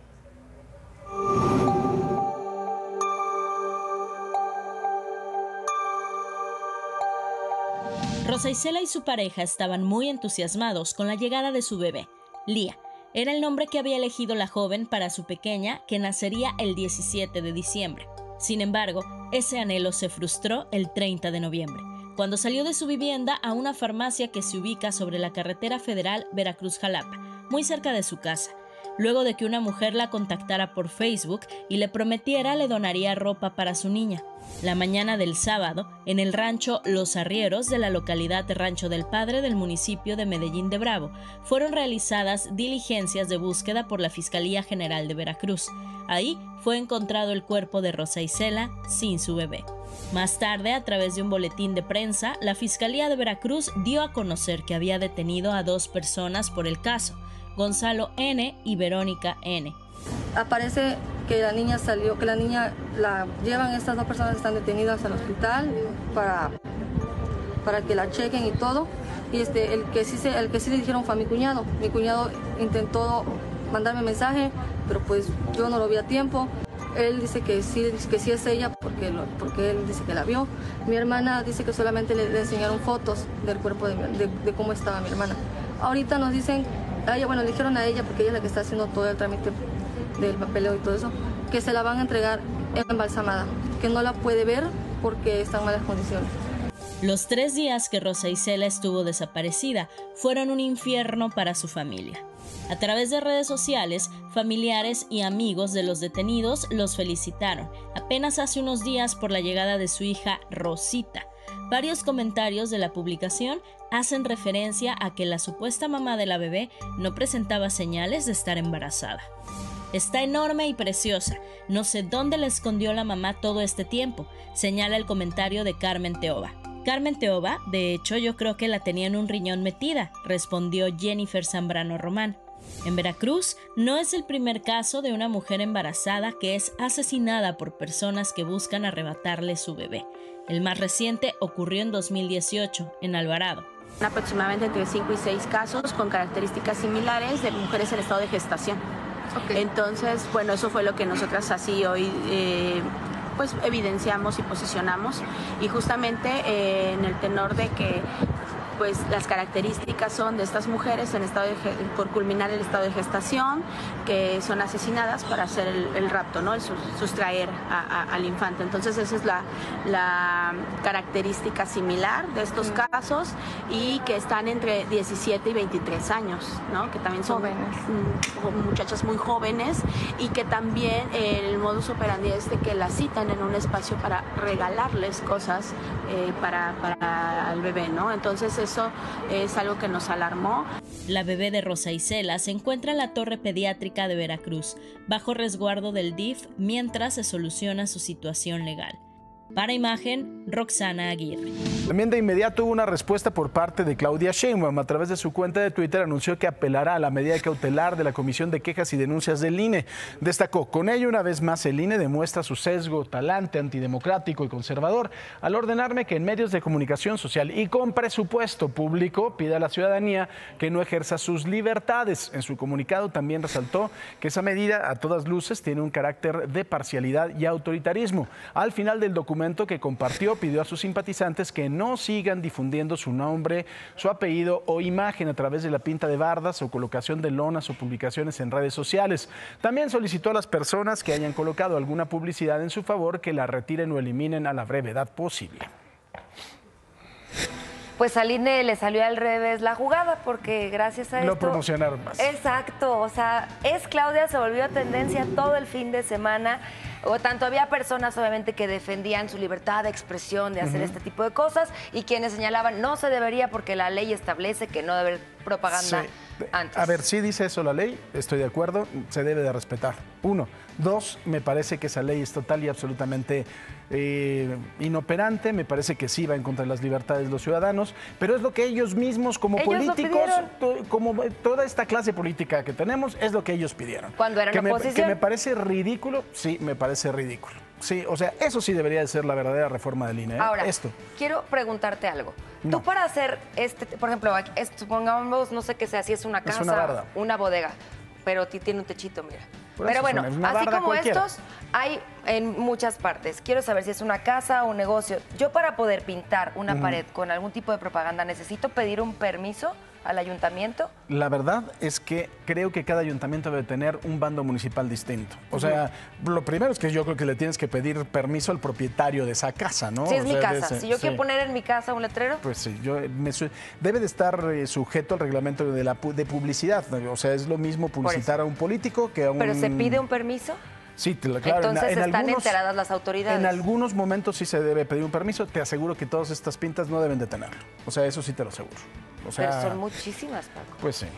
Rosa Isela y su pareja estaban muy entusiasmados con la llegada de su bebé. Lía era el nombre que había elegido la joven para su pequeña, que nacería el 17 de diciembre. Sin embargo, ese anhelo se frustró el 30 de noviembre, cuando salió de su vivienda a una farmacia que se ubica sobre la carretera federal Veracruz-Jalapa, muy cerca de su casa. Luego de que una mujer la contactara por Facebook y le prometiera le donaría ropa para su niña. La mañana del sábado, en el rancho Los Arrieros de la localidad de Rancho del Padre del municipio de Medellín de Bravo, fueron realizadas diligencias de búsqueda por la Fiscalía General de Veracruz. Ahí fue encontrado el cuerpo de Rosa Isela sin su bebé. Más tarde, a través de un boletín de prensa, la Fiscalía de Veracruz dio a conocer que había detenido a 2 personas por el caso, Gonzalo N. y Verónica N. Aparece que la niña salió, que la niña la llevan, estas 2 personas están detenidas al hospital para que la chequen y todo. Y el que sí le dijeron fue a mi cuñado. Mi cuñado intentó mandarme mensaje, pero pues yo no lo vi a tiempo. Él dice que sí es ella porque él dice que la vio. Mi hermana dice que solamente le enseñaron fotos del cuerpo de cómo estaba mi hermana. Ahorita nos dicen, le dijeron a ella, porque ella es la que está haciendo todo el trámite del papeleo y todo eso, que se la van a entregar embalsamada, que no la puede ver porque está en malas condiciones. Los 3 días que Rosa Isela estuvo desaparecida fueron un infierno para su familia. A través de redes sociales, familiares y amigos de los detenidos los felicitaron, apenas hace unos días por la llegada de su hija Rosita. Varios comentarios de la publicación hacen referencia a que la supuesta mamá de la bebé no presentaba señales de estar embarazada. Está enorme y preciosa, no sé dónde la escondió la mamá todo este tiempo, señala el comentario de Carmen Teoba. Carmen Teoba, de hecho, yo creo que la tenía en un riñón metida, respondió Jennifer Zambrano Román. En Veracruz, no es el primer caso de una mujer embarazada que es asesinada por personas que buscan arrebatarle su bebé. El más reciente ocurrió en 2018, en Alvarado. Aproximadamente entre 5 y 6 casos con características similares de mujeres en estado de gestación. Entonces, bueno, eso fue lo que nosotras así hoy pues evidenciamos y posicionamos, y justamente en el tenor de que pues las características son de estas mujeres en estado por culminar el estado de gestación, que son asesinadas para hacer el rapto, ¿no? El sustraer al infante. Entonces esa es la característica similar de estos casos, y que están entre 17 y 23 años, ¿no? Que también son muchachas muy jóvenes, y que también el modus operandi es de que las citan en un espacio para regalarles cosas para el bebé, ¿no? Entonces eso es algo que nos alarmó. La bebé de Rosa Isela se encuentra en la Torre Pediátrica de Veracruz, bajo resguardo del DIF, mientras se soluciona su situación legal. Para Imagen, Roxana Aguirre. También de inmediato hubo una respuesta por parte de Claudia Sheinbaum. A través de su cuenta de Twitter anunció que apelará a la medida cautelar de la Comisión de Quejas y Denuncias del INE. Destacó, con ello una vez más el INE demuestra su sesgo talante, antidemocrático y conservador al ordenarme que en medios de comunicación social y con presupuesto público pida a la ciudadanía que no ejerza sus libertades. En su comunicado también resaltó que esa medida a todas luces tiene un carácter de parcialidad y autoritarismo. Al final del documento que compartió, pidió a sus simpatizantes que no sigan difundiendo su nombre, su apellido o imagen a través de la pinta de bardas o colocación de lonas o publicaciones en redes sociales. También solicitó a las personas que hayan colocado alguna publicidad en su favor que la retiren o eliminen a la brevedad posible. Pues al INE le salió al revés la jugada, porque gracias a esto... Lo promocionaron más. Exacto, o sea, Claudia se volvió tendencia todo el fin de semana. O tanto había personas, obviamente, que defendían su libertad de expresión, de hacer este tipo de cosas, y quienes señalaban no se debería porque la ley establece que no debe haber propaganda antes. A ver, sí dice eso la ley, estoy de acuerdo, se debe de respetar. 1. 2, me parece que esa ley es total y absolutamente inoperante, me parece que sí va en contra de las libertades de los ciudadanos, pero es lo que ellos mismos como políticos, como toda esta clase política que tenemos, es lo que ellos pidieron. Cuando eran oposición. Que me parece ridículo, sí, me parece ridículo. Sí, o sea, eso sí debería de ser la verdadera reforma del INE. Ahora, quiero preguntarte algo. Tú para hacer por ejemplo, supongamos, no sé qué sea, si es una casa, una bodega, pero tiene un techito, mira. Pero bueno, así como estos, hay en muchas partes. Quiero saber si es una casa o un negocio. Yo para poder pintar una pared con algún tipo de propaganda, ¿necesito pedir un permiso al ayuntamiento? La verdad es que creo que cada ayuntamiento debe tener un bando municipal distinto. O sea, lo primero es que yo creo que le tienes que pedir permiso al propietario de esa casa, ¿no? Si es mi casa. Si yo quiero poner en mi casa un letrero. Pues sí, debe de estar sujeto al reglamento de publicidad. O sea, es lo mismo publicitar a un político que a un... ¿Pero se pide un permiso? Sí, claro. Entonces están enteradas las autoridades. En algunos momentos sí se debe pedir un permiso. Te aseguro que todas estas pintas no deben de tenerlo. O sea, eso sí te lo aseguro. O sea, pero son muchísimas, Paco. Pues sí.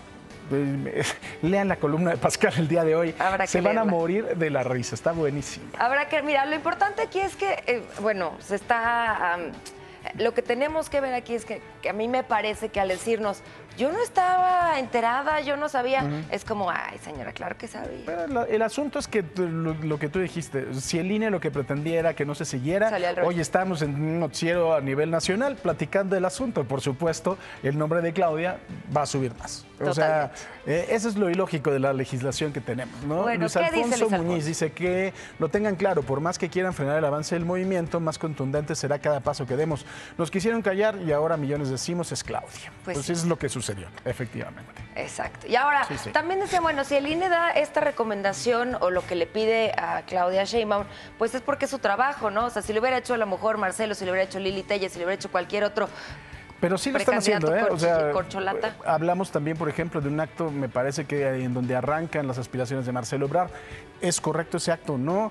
Lean la columna de Pascal el día de hoy. Se van a morir de la risa. Está buenísimo. Habrá que, mira, lo importante aquí es que, se está... lo que tenemos que ver aquí es que a mí me parece que al decirnos, yo no estaba enterada, yo no sabía, es como, ay, señora, claro que sabía. Pero el asunto es que lo que tú dijiste, si el INE lo que pretendía era que no se siguiera, hoy estamos en un noticiero a nivel nacional platicando del asunto. Por supuesto, el nombre de Claudia va a subir más. O sea, eso es lo ilógico de la legislación que tenemos, ¿no? Bueno, Luis Alfonso Muñiz dice que lo tengan claro, por más que quieran frenar el avance del movimiento, más contundente será cada paso que demos. Nos quisieron callar y ahora millones decimos es Claudia. Pues sí. Eso es lo que sucedió, efectivamente. Exacto. Y ahora, también decía, bueno, si el INE da esta recomendación o lo que le pide a Claudia Sheinbaum, pues es porque es su trabajo, ¿no? O sea, si lo hubiera hecho a lo mejor Marcelo, si lo hubiera hecho Lili Telles, si lo hubiera hecho cualquier otro. Pero sí lo están haciendo, ¿eh? O sea, corcholata. Hablamos también, por ejemplo, de un acto, me parece que en donde arrancan las aspiraciones de Marcelo Ebrard. ¿Es correcto ese acto o no?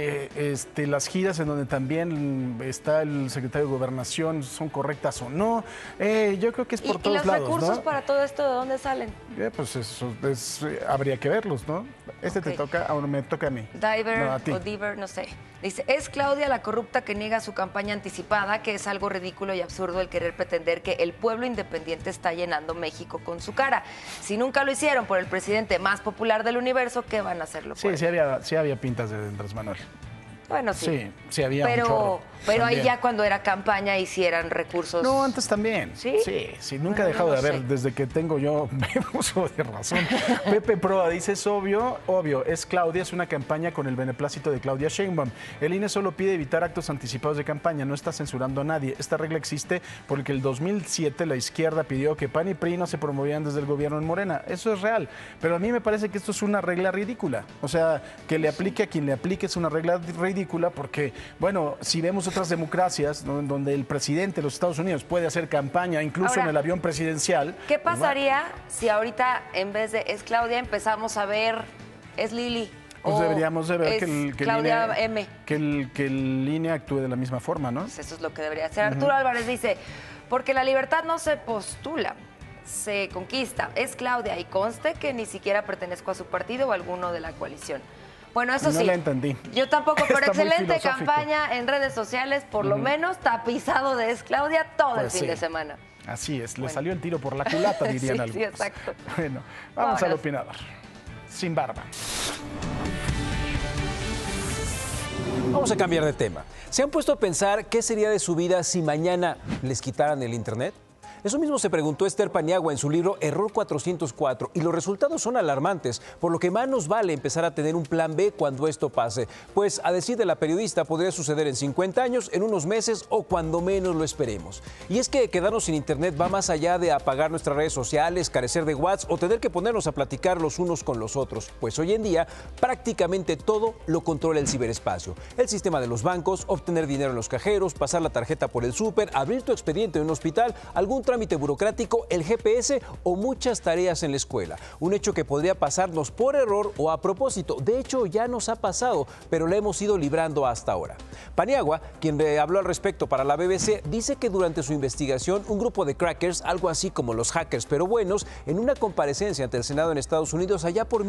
Las giras en donde también está el secretario de Gobernación, ¿son correctas o no? Yo creo que es por todos lados, ¿no? ¿Y los recursos para todo esto de dónde salen? Pues eso habría que verlos, ¿no? Te toca, ahora me toca a mí. Diver, no sé. Dice, es Claudia la corrupta que niega su campaña anticipada, que es algo ridículo y absurdo el querer pretender que el pueblo independiente está llenando México con su cara. Si nunca lo hicieron por el presidente más popular del universo, ¿qué van a hacerlo por él? Sí había pintas de Andrés Manuel. Bueno, sí. Sí había un chorro. Pero ahí ya cuando era campaña hicieran recursos. No, antes también. ¿Sí? Sí, nunca ha dejado de haber, desde que tengo yo uso de razón. Pepe Proa dice, es obvio, es Claudia, es una campaña con el beneplácito de Claudia Sheinbaum. El INE solo pide evitar actos anticipados de campaña, no está censurando a nadie. Esta regla existe porque el 2007 la izquierda pidió que PAN y PRI no se promovían desde el gobierno en Morena. Eso es real, pero a mí me parece que esto es una regla ridícula. O sea, que le aplique a quien le aplique es una regla ridícula porque, bueno, si vemos otras democracias, ¿no?, en donde el presidente de los Estados Unidos puede hacer campaña incluso ahora, en el avión presidencial. ¿Qué pasaría si ahorita en vez de es Claudia empezamos a ver es Lili? Pues deberíamos de ver que el INE actúe de la misma forma, ¿no? Pues eso es lo que debería hacer. Arturo Álvarez dice, porque la libertad no se postula, se conquista. Es Claudia y conste que ni siquiera pertenezco a su partido o a alguno de la coalición. Bueno, eso sí. No la entendí. Yo tampoco, pero excelente campaña en redes sociales, por lo menos tapizado de Es Claudia todo el fin de semana. Así es, le salió el tiro por la culata, dirían algunos. Sí, exacto. Bueno, vamos al opinador. Sin barba. Vamos a cambiar de tema. ¿Se han puesto a pensar qué sería de su vida si mañana les quitaran el internet? Eso mismo se preguntó Esther Paniagua en su libro Error 404 y los resultados son alarmantes, por lo que más nos vale empezar a tener un plan B cuando esto pase. Pues a decir de la periodista podría suceder en 50 años, en unos meses o cuando menos lo esperemos. Y es que quedarnos sin internet va más allá de apagar nuestras redes sociales, carecer de WhatsApp o tener que ponernos a platicar los unos con los otros. Pues hoy en día prácticamente todo lo controla el ciberespacio. El sistema de los bancos, obtener dinero en los cajeros, pasar la tarjeta por el súper, abrir tu expediente en un hospital, algún trámite burocrático, el GPS o muchas tareas en la escuela. Un hecho que podría pasarnos por error o a propósito. De hecho, ya nos ha pasado, pero la hemos ido librando hasta ahora. Paniagua, quien habló al respecto para la BBC, dice que durante su investigación, un grupo de crackers, algo así como los hackers pero buenos, en una comparecencia ante el Senado en Estados Unidos allá por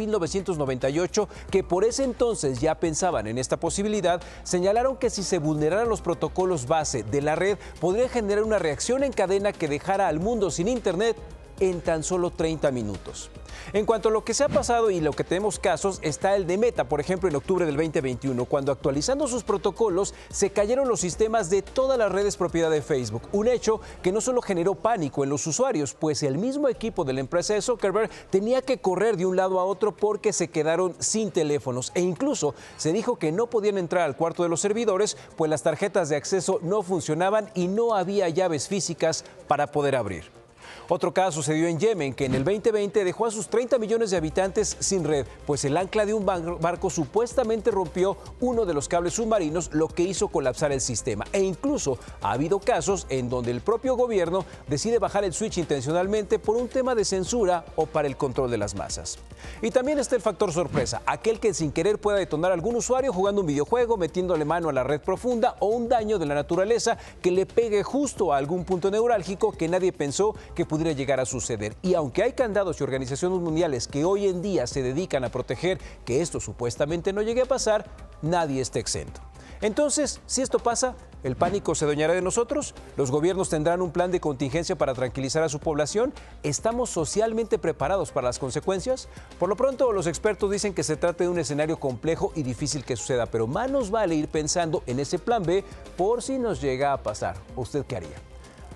1998, que por ese entonces ya pensaban en esta posibilidad, señalaron que si se vulneraran los protocolos base de la red, podría generar una reacción en cadena que dejara al mundo sin internet en tan solo 30 minutos. En cuanto a lo que se ha pasado y lo que tenemos casos, está el de Meta, por ejemplo, en octubre del 2021, cuando actualizando sus protocolos se cayeron los sistemas de todas las redes propiedad de Facebook. Un hecho que no solo generó pánico en los usuarios, pues el mismo equipo de la empresa de Zuckerberg tenía que correr de un lado a otro porque se quedaron sin teléfonos e incluso se dijo que no podían entrar al cuarto de los servidores, pues las tarjetas de acceso no funcionaban y no había llaves físicas para poder abrir. Otro caso sucedió en Yemen, que en el 2020 dejó a sus 30 millones de habitantes sin red, pues el ancla de un barco supuestamente rompió uno de los cables submarinos, lo que hizo colapsar el sistema. E incluso ha habido casos en donde el propio gobierno decide bajar el switch intencionalmente por un tema de censura o para el control de las masas. Y también está el factor sorpresa, aquel que sin querer pueda detonar a algún usuario jugando un videojuego, metiéndole mano a la red profunda o un daño de la naturaleza que le pegue justo a algún punto neurálgico que nadie pensó que pudiera llegar a suceder. Y aunque hay candados y organizaciones mundiales que hoy en día se dedican a proteger que esto supuestamente no llegue a pasar, nadie está exento. Entonces, si esto pasa, ¿el pánico se adueñará de nosotros? ¿Los gobiernos tendrán un plan de contingencia para tranquilizar a su población? ¿Estamos socialmente preparados para las consecuencias? Por lo pronto, los expertos dicen que se trata de un escenario complejo y difícil que suceda, pero más nos vale ir pensando en ese plan B por si nos llega a pasar. ¿Usted qué haría?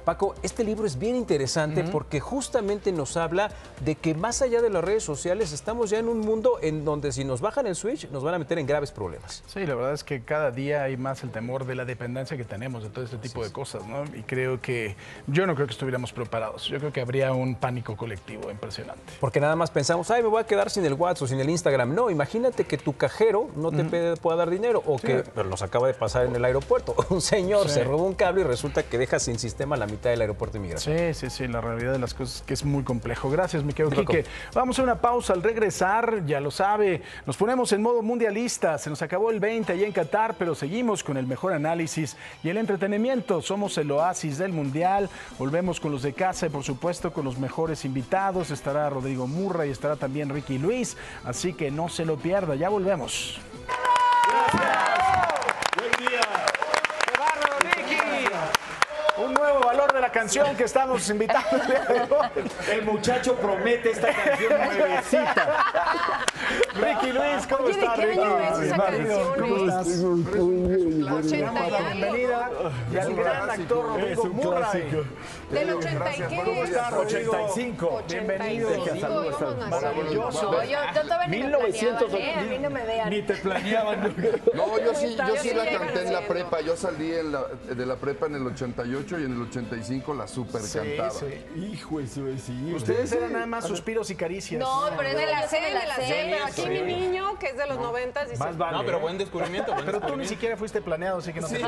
Paco, este libro es bien interesante porque justamente nos habla de que más allá de las redes sociales estamos ya en un mundo en donde si nos bajan el switch nos van a meter en graves problemas. Sí, la verdad es que cada día hay más el temor de la dependencia que tenemos de todo este tipo de cosas, ¿no? Y yo no creo que estuviéramos preparados. Yo creo que habría un pánico colectivo impresionante. Porque nada más pensamos, ay, me voy a quedar sin el WhatsApp o sin el Instagram. No, imagínate que tu cajero no te pueda dar dinero o que, pero nos acaba de pasar en el aeropuerto. Un señor se robó un cable y resulta que deja sin sistema la mitad del aeropuerto de migración. Sí, la realidad de las cosas es que es muy complejo. Gracias, mi querido Quique. Vamos a una pausa. Al regresar, ya lo sabe, nos ponemos en modo mundialista. Se nos acabó el 20 allá en Qatar, pero seguimos con el mejor análisis y el entretenimiento. Somos el oasis del mundial. Volvemos con los de casa y, por supuesto, con los mejores invitados. Estará Rodrigo Murray y estará también Ricky Luis. Así que no se lo pierda. Ya volvemos. Gracias. Buen día. ¡Qué bárbaro, Ricky! Un nuevo valor de la canción que estamos invitando. El muchacho promete esta canción nuevecita. Ricky Luis, ¿cómo estás, Ricky? ¿Cómo estás? Bienvenida. Y al gran actor Rodrigo Murray. ¿Del 80 y qué? ¿Cómo estás, Rodrigo? 85. Bienvenido. Maravilloso. Yo todavía ni me planeaban, a mí no me vean. Ni te planeaban. No, yo sí la canté en la prepa. Yo salí de la prepa en el 88 y en el 85 la super cantaba. Hijo de su sí. Ustedes eran nada más suspiros y caricias. No, pero es de la sé. Pero aquí mi niño, que es de los 90, dice... No, pero buen descubrimiento. Pero tú ni siquiera fuiste planeado, así que no te...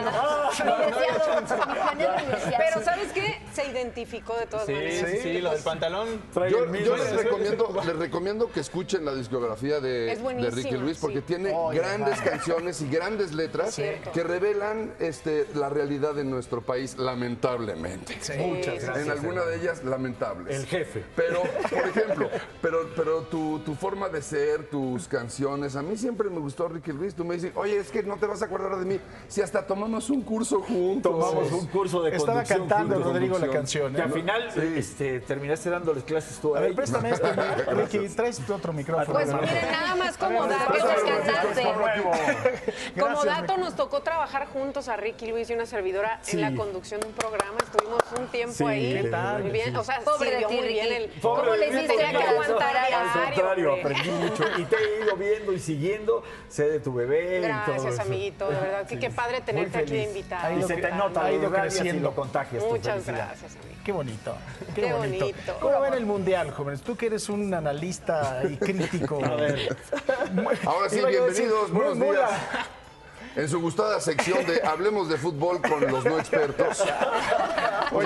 Pero ¿sabes qué? Se identificó de todas maneras. Sí, lo del pantalón. Yo les recomiendo que escuchen la discografía de Ricky Luis porque tiene grandes canciones y grandes letras que revelan la realidad de nuestro país, lamentablemente. Muchas gracias. En alguna de ellas, lamentables. El jefe. Pero, por ejemplo, pero tu forma de ser, tus canciones, a mí siempre me gustó Ricky Luis. Tú me dices, oye, es que no te vas a acordar de mí. Si hasta tomamos un curso juntos. Tomamos un curso de Estaba conducción. cantando Rodrigo la canción. Que al final terminaste dándoles clases tú a ver, préstame este, Ricky, traes otro micrófono. Pues miren, nada más como dato, como dato nos tocó trabajar juntos a Ricky Luis y una servidora en la conducción de un programa. Estuvimos un tiempo ahí. ¿Qué tal? Muy bien, o sea, Pobre de ti, muy bien Ricky. ¿Cómo le hiciste que aguantar Al contrario, aprendí mucho. Y te he ido viendo y siguiendo. Sé de tu bebé. Gracias, amiguito. De verdad, qué padre tenerte aquí de invitado. Y se te nota, ha ido creciendo, lo contagias. Muchas gracias, amigo. Qué bonito. Qué bonito. ¿Cómo ven el Mundial, jóvenes? Tú que eres un analista y crítico. A ver. Ahora sí, bienvenidos, buenos días. En su gustada sección de Hablemos de Fútbol con los no expertos. Oye,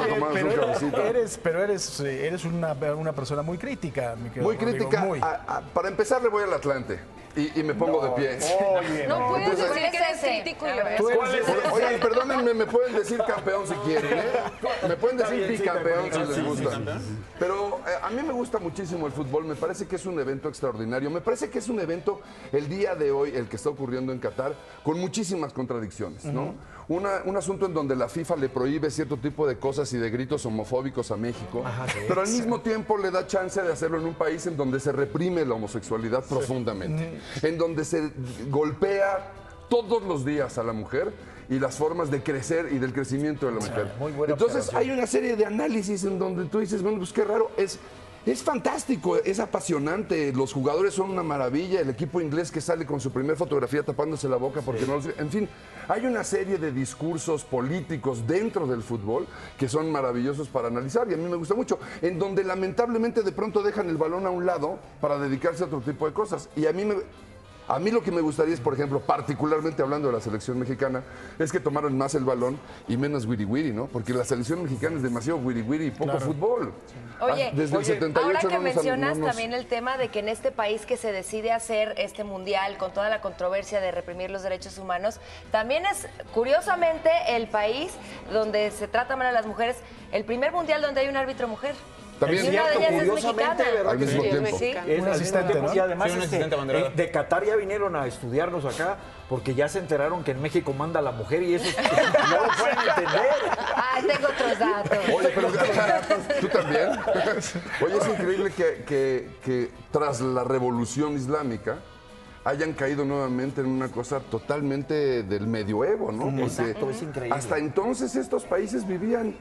eres una persona muy crítica, mi querido Muy crítica. Rodrigo, Para empezar, le voy al Atlante. Y me pongo de pie. Oye, no puedes decir que eres crítico y lo ves. Oye, perdónenme, me pueden decir campeón si quieren, ¿eh? Me pueden decir bicampeón si les gusta. Pero a mí me gusta muchísimo el fútbol, me parece que es un evento extraordinario. Me parece que es un evento, el día de hoy, el que está ocurriendo en Qatar, con muchísimas contradicciones, ¿no? Un asunto en donde la FIFA le prohíbe cierto tipo de cosas y de gritos homofóbicos a México, pero al mismo tiempo le da chance de hacerlo en un país en donde se reprime la homosexualidad profundamente, en donde se golpea todos los días a la mujer y las formas de crecer y del crecimiento de la mujer. Entonces hay una serie de análisis en donde tú dices, bueno, pues qué raro, es fantástico, es apasionante, los jugadores son una maravilla, el equipo inglés que sale con su primer fotografía tapándose la boca porque no... En fin, hay una serie de discursos políticos dentro del fútbol que son maravillosos para analizar y a mí me gusta mucho, en donde lamentablemente de pronto dejan el balón a un lado para dedicarse a otro tipo de cosas. Y a mí lo que me gustaría es, por ejemplo, particularmente hablando de la selección mexicana, es que tomaron más el balón y menos wiri-wiri, ¿no? Porque la selección mexicana es demasiado wiri-wiri y poco fútbol. Oye, desde el 78 ahora que mencionas no nos... también el tema de que en este país que se decide hacer este mundial con toda la controversia de reprimir los derechos humanos, también es, curiosamente, el país donde se trata mal a las mujeres, el primer mundial donde hay un árbitro mujer. También y una de ellas es mexicana. Al mismo tiempo. Sí. Es un asistente, ¿no? Y además un asistente abanderado. de Qatar ya vinieron a estudiarnos acá porque ya se enteraron que en México manda la mujer y eso no lo pueden entender. Ay, tengo otros datos. Oye, pero tú también. Oye, es increíble que tras la revolución islámica hayan caído nuevamente en una cosa totalmente del medioevo, ¿no? Exacto, es increíble. Hasta entonces estos países vivían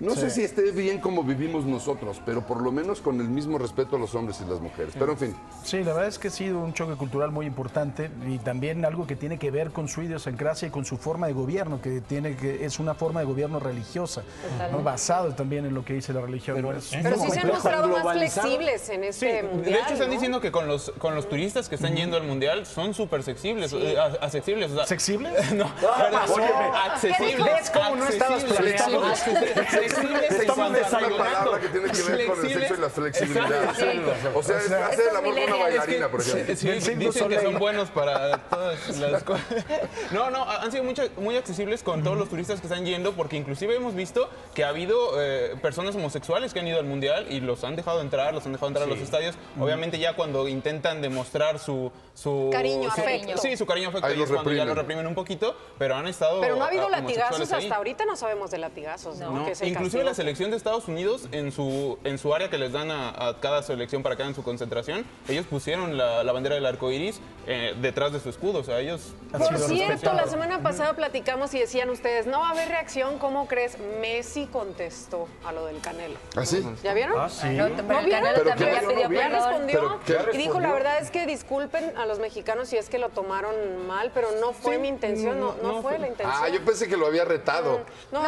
No sé si esté bien como vivimos nosotros, pero por lo menos con el mismo respeto a los hombres y las mujeres. Pero en fin. Sí, la verdad es que ha sido un choque cultural muy importante y también algo que tiene que ver con su idiosincrasia y con su forma de gobierno, que es una forma de gobierno religiosa, ¿no? Basado también en lo que dice la religión. Pero sí se han mostrado más flexibles en este mundial. De hecho, están ¿no? diciendo que con los turistas que están yendo al mundial son súper accesibles, accesibles. O sea, ¿Sexibles? No, accesibles. ¿Ves cómo no estabas planeando? Estamos desayunando. Una palabra que tiene que ver con el sexo y la flexibilidad. O sea, hacer el amor con una bailarina, por ejemplo. Sí, dicen que son buenos para todas las cosas. No, han sido muy accesibles con todos los turistas que están yendo, porque inclusive hemos visto que ha habido personas homosexuales que han ido al mundial y los han dejado entrar a los estadios. Obviamente ya cuando intentan demostrar su cariño, afecto. Sí, su cariño, afecto, y es cuando ya lo reprimen un poquito, pero han estado. Pero no ha habido latigazos ahí. Hasta ahorita, no sabemos de latigazos, ¿no? Que es inclusive la selección de Estados Unidos en su área que les dan a cada selección para que hagan su concentración, ellos pusieron la bandera del arco iris detrás de su escudo. O sea, ellos. Por cierto, la semana pasada platicamos y decían ustedes, no va a haber reacción, ¿cómo crees? Messi contestó a lo del Canelo. ¿Ah, sí? ¿Ya vieron? Ah, sí. ¿No vieron? Pero También ya pidió ¿Pero respondió qué y dijo, la verdad es que disculpen a los mexicanos si es que lo tomaron mal, pero no fue mi intención, no fue la intención. Ah, yo pensé que lo había retado. No.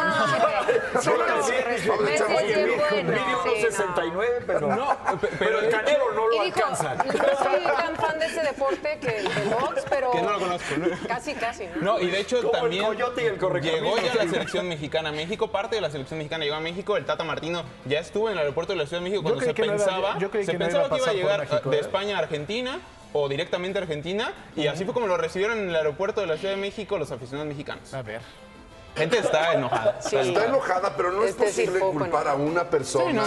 Messi es bueno. Mide 1.69, pero el Canelo no lo alcanza. No soy tan fan de ese deporte que el box, pero que no lo conozco. Casi, ¿no? No, y de hecho como también el coyote y el llegó ya la selección mexicana a México, parte de la selección mexicana llegó a México, el Tata Martino ya estuvo en el aeropuerto de la Ciudad de México cuando se pensaba que iba a llegar de España a Argentina o directamente a Argentina, y así fue como lo recibieron en el aeropuerto de la Ciudad de México los aficionados mexicanos. A ver. Gente está enojada. Sí. Está enojada, pero no es posible culpar a una persona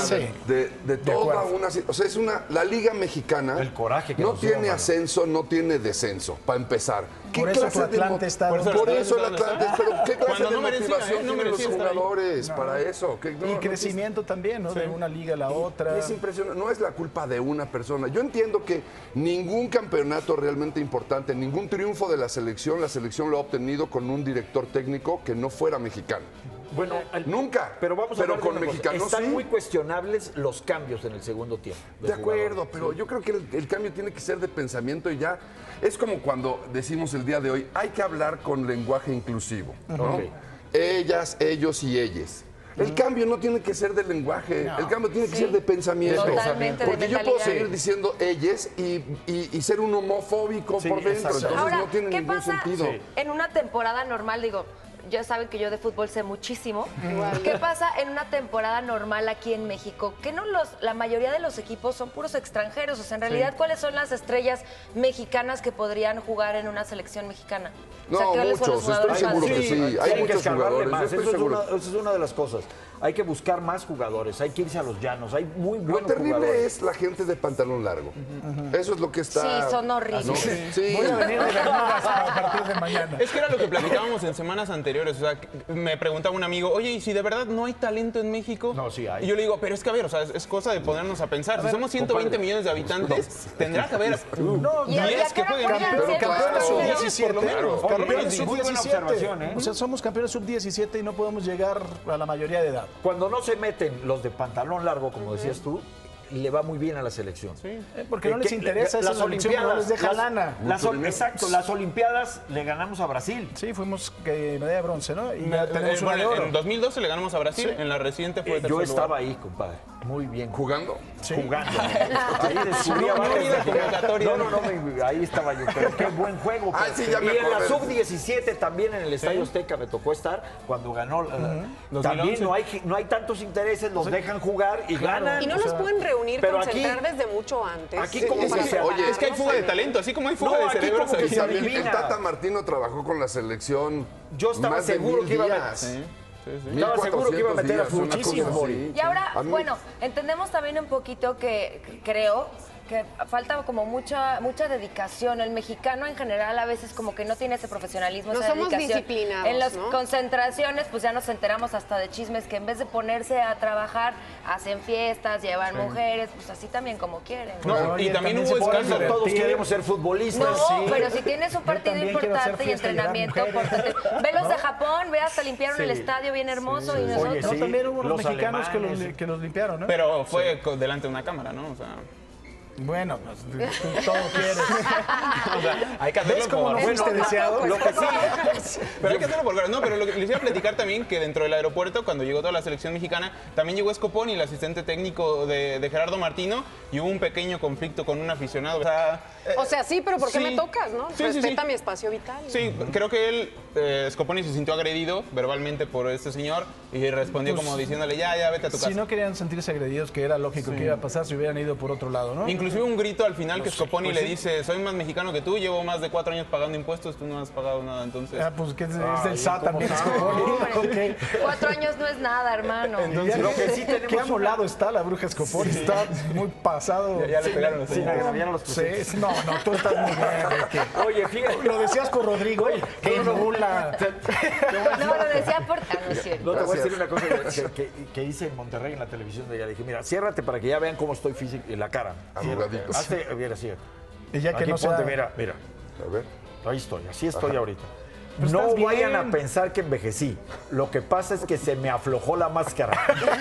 de toda una... O sea, es la Liga Mexicana el coraje que no tiene ascenso, no tiene descenso, para empezar. Por eso tu Atlante está... Por eso el Atlante, pero ¿qué clase de motivación tienen los estar jugadores para eso? Y crecimiento también, ¿no? De una liga a la otra. Es impresionante, no es la culpa de una persona. Yo entiendo que ningún campeonato realmente importante, ningún triunfo de la selección lo ha obtenido con un director técnico que no fuera mexicano. Bueno, nunca. Pero vamos a pero ver con mexicanos están muy cuestionables los cambios en el segundo tiempo. De acuerdo, pero yo creo que el cambio tiene que ser de pensamiento y ya. Es como cuando decimos el día de hoy, hay que hablar con lenguaje inclusivo, ¿no? Okay. Ellas, ellos y ellas. El cambio no tiene que ser de lenguaje, el cambio tiene que ser de pensamiento. Totalmente. Porque yo puedo seguir diciendo ellas y ser un homofóbico por dentro, entonces ahora, no tiene ¿qué ningún pasa sentido. en una temporada normal? Digo, ya saben que yo de fútbol sé muchísimo. ¿Qué pasa en una temporada normal aquí en México? Que no la mayoría de los equipos son puros extranjeros. O sea, en realidad, ¿cuáles son las estrellas mexicanas que podrían jugar en una selección mexicana? No, o sea, muchos, estoy seguro que sí. Hay muchos jugadores. Más. Eso es una de las cosas. Hay que buscar más jugadores, hay que irse a los llanos, hay muy buenos jugadores. Lo terrible es la gente de pantalón largo. Eso es lo que está... Sí, son horribles. ¿no? Sí. Voy a venir de Bermudas a partir de mañana. Es que era lo que platicábamos en semanas anteriores. O sea, me preguntaba un amigo, oye, ¿y si de verdad no hay talento en México? No, sí hay. Y yo le digo, pero es que a ver, o sea, es cosa de ponernos a pensar. Si somos 120 millones de habitantes, tendrá que haber 10 que jueguen bien. Pero campeones sub-17, por lo menos. Campeones sub-17. O sea, somos campeones sub-17 y no podemos llegar a la mayoría de edad. Cuando no se meten los de pantalón largo, como decías tú, le va muy bien a la selección. Sí. Porque no les interesa esa selección, no les deja lana. Exacto, las Olimpiadas le ganamos a Brasil. Sí, fuimos medalla de bronce, ¿no? Y ya tenemos una de oro. En 2012 le ganamos a Brasil, en la reciente fue yo estaba ahí, compadre. Muy bien. ¿Jugando? Sí. Jugando. Ahí descubrí ahí estaba yo. Pero qué buen juego. Sí, ya me y en la acordé. sub-17 también en el Estadio Azteca me tocó estar cuando ganó. También no hay tantos intereses, los dejan jugar y ganan. Y no los pueden reunir, concentrar desde mucho antes. Aquí como es que hay fuga de talento, así como hay fuga de cerebros. El Tata Martino trabajó con la selección. Yo estaba seguro que iba a Estaba seguro que iba a meter a muchísimo. Y ahora, bueno, entendemos también un poquito que creo que falta como mucha dedicación. El mexicano en general a veces como que no tiene ese profesionalismo, no esa somos dedicación. disciplinados, en las ¿no? concentraciones pues ya nos enteramos hasta de chismes que en vez de ponerse a trabajar hacen fiestas, llevan mujeres, pues así también como quieren. No, y también hubo escándalo. Todos queremos ser futbolistas. No, pero si tienes un partido importante y entrenamiento, ve los de Japón, ve hasta limpiaron el estadio bien hermoso y nosotros. Oye, no, también hubo unos mexicanos que los limpiaron, ¿no? Pero fue delante de una cámara, ¿no? O sea... Bueno, pues, tú todo quieres. O sea, hay que hacerlo. ¿Ves cómo no fuiste deseado? Lo que sí. Pero hay que hacerlo por... No, pero lo que les iba a platicar también, que dentro del aeropuerto, cuando llegó toda la selección mexicana, también llegó Scoponi, el asistente técnico de Gerardo Martino, y hubo un pequeño conflicto con un aficionado. O sea, sí, pero ¿por qué sí. me tocas, no? Sí, Respeta mi espacio vital. Sí, creo que él, Scoponi se sintió agredido verbalmente por este señor y respondió como diciéndole, ya, vete a tu casa. Si no querían sentirse agredidos, que era lógico que iba a pasar si hubieran ido por otro lado, ¿no? Inclusive un grito al final que Scoponi pues le dice, soy más mexicano que tú, llevo más de 4 años pagando impuestos, tú no has pagado nada, entonces... pues que es del SAT también, Scoponi. 4 años no es nada, hermano. Entonces, lo que sí tenemos... Qué amolado está la bruja Scoponi, está muy pasado. Ya le pegaron los No, tú estás muy bien. Oye, fíjate. Lo decías con Rodrigo, qué nula. No, lo decía por... no es cierto. No, te voy a decir una cosa que hice en Monterrey en la televisión de ella. Dije, mira, ciérrate para que ya vean cómo estoy físico en la cara. Hazte, mira, así. Y ya que aquí no ponte, sea... mira. A ver. Ahí estoy, así estoy ahorita. Pues no estás vayan bien. a pensar que envejecí. Lo que pasa es que se me aflojó la máscara.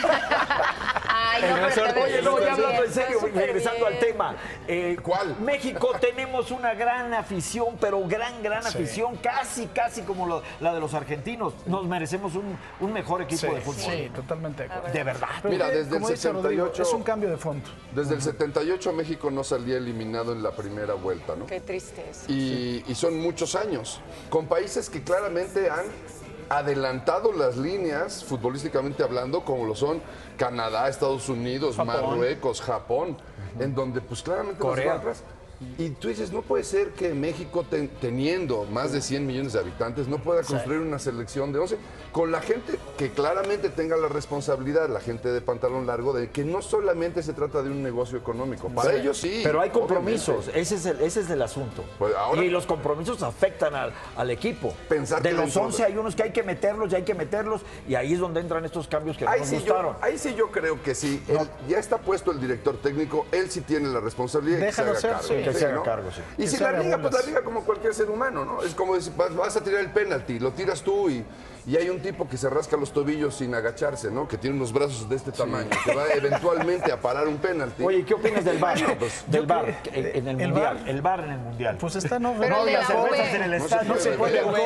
Ay, no, pero te Oye, ves no, muy ya hablando bien, en serio, estás súper regresando al bien. tema. ¿Cuál? México tenemos una gran afición, pero gran Sí. afición, casi como la de los argentinos. Nos merecemos un mejor equipo de fútbol. Sí, totalmente de acuerdo. De verdad. Mira, desde como el dice Rodrigo, 78... es un cambio de fondo. Desde el 78 México no salía eliminado en la primera vuelta, ¿no? Qué tristeza. Y son muchos años, con países que claramente han adelantado las líneas, futbolísticamente hablando, como lo son Canadá, Estados Unidos, Marruecos, Japón, en donde pues claramente nos Corea. van atrás. Y tú dices, no puede ser que México, teniendo más de 100 millones de habitantes, no pueda construir una selección de 11 con la gente que claramente tenga la responsabilidad, la gente de pantalón largo, de que no solamente se trata de un negocio económico. Para ellos sí. Pero hay compromisos, obviamente. ese es el asunto. Pues ahora- y los compromisos afectan al equipo. Pensar de que los dentro 11 hay unos que hay que meterlos, y ahí es donde entran estos cambios que no Ahí nos sí, gustaron. ahí sí yo creo que sí. Ya está puesto el director técnico, él sí tiene la responsabilidad Déjalo que se haga ser, cargo. sí. Que se haga ¿no? cargo, sí. Y Que si se la haga liga, pues la bolas. liga como cualquier ser humano, ¿no? Es como decir, vas a tirar el penalti, lo tiras tú y hay un tipo que se rasca los tobillos sin agacharse, ¿no? Que tiene unos brazos de este tamaño, que va eventualmente a parar un penalti. Oye, ¿qué opinas del VAR? Pues, del VAR en el Mundial. VAR. El VAR en el Mundial. Pues está no, Pero no, el de las la cervezas V. en el No se estadio. No se puede puede.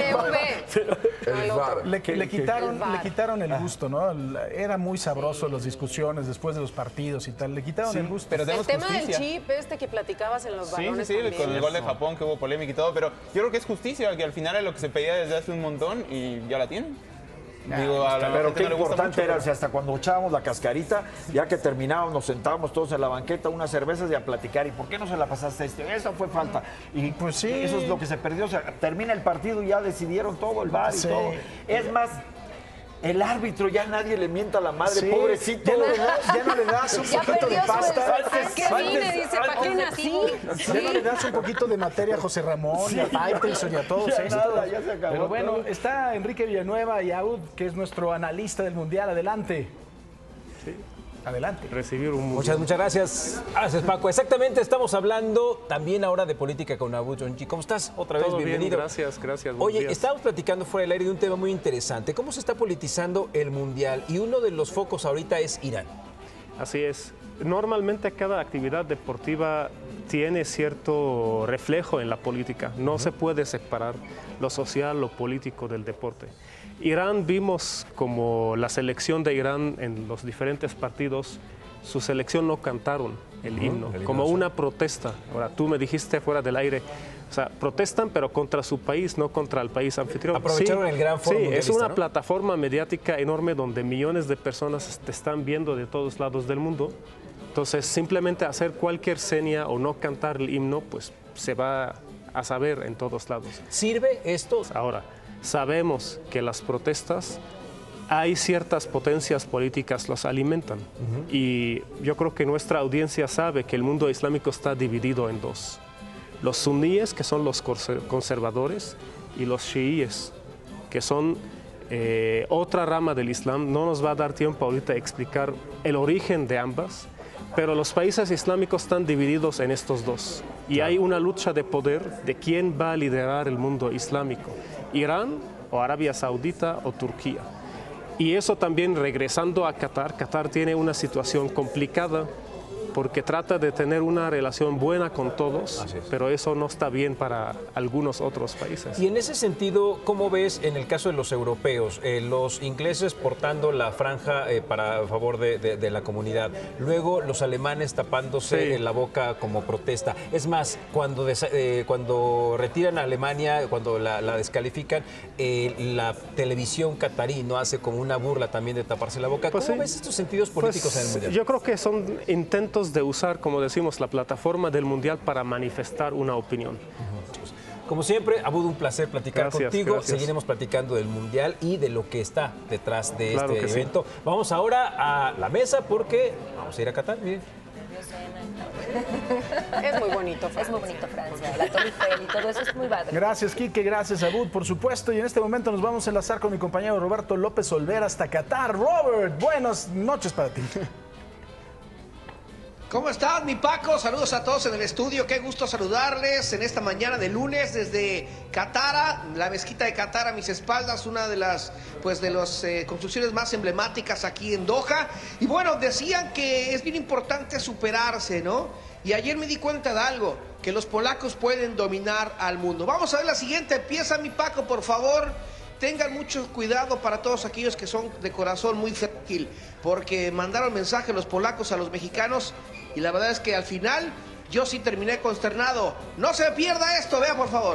El VAR. Le quitaron el gusto, ¿no? Era muy sabroso las discusiones después de los partidos y tal. Le quitaron el gusto. Pero El tenemos tema justicia. del chip que platicabas en los Sí, balones sí, también. con el gol de Japón que hubo polémica y todo, pero yo creo que es justicia, que al final es lo que se pedía desde hace un montón y ya la tienen. Digo, a la Pero gente qué no le gusta importante mucho, era, pero- o sea, hasta cuando echábamos la cascarita, ya que terminábamos, nos sentábamos todos en la banqueta, unas cervezas y a platicar. ¿Y por qué no se la pasaste a este? Eso fue falta. Y Pues sí. eso es lo que se perdió. O sea, termina el partido y ya decidieron todo, el VAR y Sí. todo. Es más, el árbitro ya nadie le mienta a la madre, Sí. pobrecito. Ya no le das un Ya poquito de perdió su pasta. esencia. ¿Qué vine? Dice, ¿para qué nací? Ya no le das un poquito de materia a José Ramón, y a Faitelson y a todos Ya estos. nada, ya se acabó Pero bueno, todo. está Enrique Villanueva y Aud, que es nuestro analista del Mundial. Adelante. Adelante. Recibir un Muchas gracias. Gracias, Paco. Exactamente, estamos hablando también ahora de política con Abu Yonki. ¿Cómo estás? Otra vez, Todo bien, bienvenido. gracias. Buenos Oye, días. estábamos platicando fuera del aire de un tema muy interesante. ¿Cómo se está politizando el Mundial? Y uno de los focos ahorita es Irán. Así es. Normalmente cada actividad deportiva tiene cierto reflejo en la política. No se puede separar lo social, lo político del deporte. Irán, vimos como la selección de Irán en los diferentes partidos, su selección no cantaron el himno, como una protesta. Ahora, tú me dijiste fuera del aire, o sea, protestan pero contra su país, no contra el país anfitrión. Aprovecharon el gran foro Sí, es mundialista, una ¿no? plataforma mediática enorme donde millones de personas te están viendo de todos lados del mundo. Entonces, simplemente hacer cualquier seña o no cantar el himno, pues se va a saber en todos lados. ¿Sirve esto? Ahora, sabemos que las protestas hay ciertas potencias políticas los alimentan. Y yo creo que nuestra audiencia sabe que el mundo islámico está dividido en dos. Los suníes, que son los conservadores, y los chiíes, que son otra rama del Islam. No nos va a dar tiempo ahorita a explicar el origen de ambas, pero los países islámicos están divididos en estos dos. Y hay una lucha de poder de quién va a liderar el mundo islámico, Irán o Arabia Saudita o Turquía. Y eso también, regresando a Qatar, Qatar tiene una situación complicada porque trata de tener una relación buena con todos, pero eso no está bien para algunos otros países. Y en ese sentido, ¿cómo ves en el caso de los europeos? Los ingleses portando la franja a favor de la comunidad, luego los alemanes tapándose la boca como protesta. Es más, cuando retiran a Alemania, cuando la descalifican, la televisión catarí no hace como una burla también de taparse la boca. ¿Cómo ves estos sentidos políticos en el Mundial? Yo creo que son intentos de usar, como decimos, la plataforma del Mundial para manifestar una opinión. Como siempre, Aboud, un placer platicar contigo. Gracias. Seguiremos platicando del Mundial y de lo que está detrás de este evento. Sí. Vamos ahora a la mesa porque vamos a ir a Qatar. Miren. Es muy bonito, Francia. Es muy bonito, Francia. La Torre Eiffel y todo eso es muy padre. Gracias, Quique. Gracias, Aboud, por supuesto. Y en este momento nos vamos a enlazar con mi compañero Roberto López Olvera hasta Qatar. Robert, buenas noches para ti. ¿Cómo estás, mi Paco? Saludos a todos en el estudio. Qué gusto saludarles en esta mañana de lunes desde Qatar, la mezquita de Qatar a mis espaldas, una de las construcciones más emblemáticas aquí en Doha. Y bueno, decían que es bien importante superarse, ¿no? Y ayer me di cuenta de algo, que los polacos pueden dominar al mundo. Vamos a ver la siguiente pieza, mi Paco, por favor. Tengan mucho cuidado para todos aquellos que son de corazón muy fértil, porque mandaron mensaje los polacos a los mexicanos y la verdad es que al final yo sí terminé consternado. No se pierda esto, vea por favor.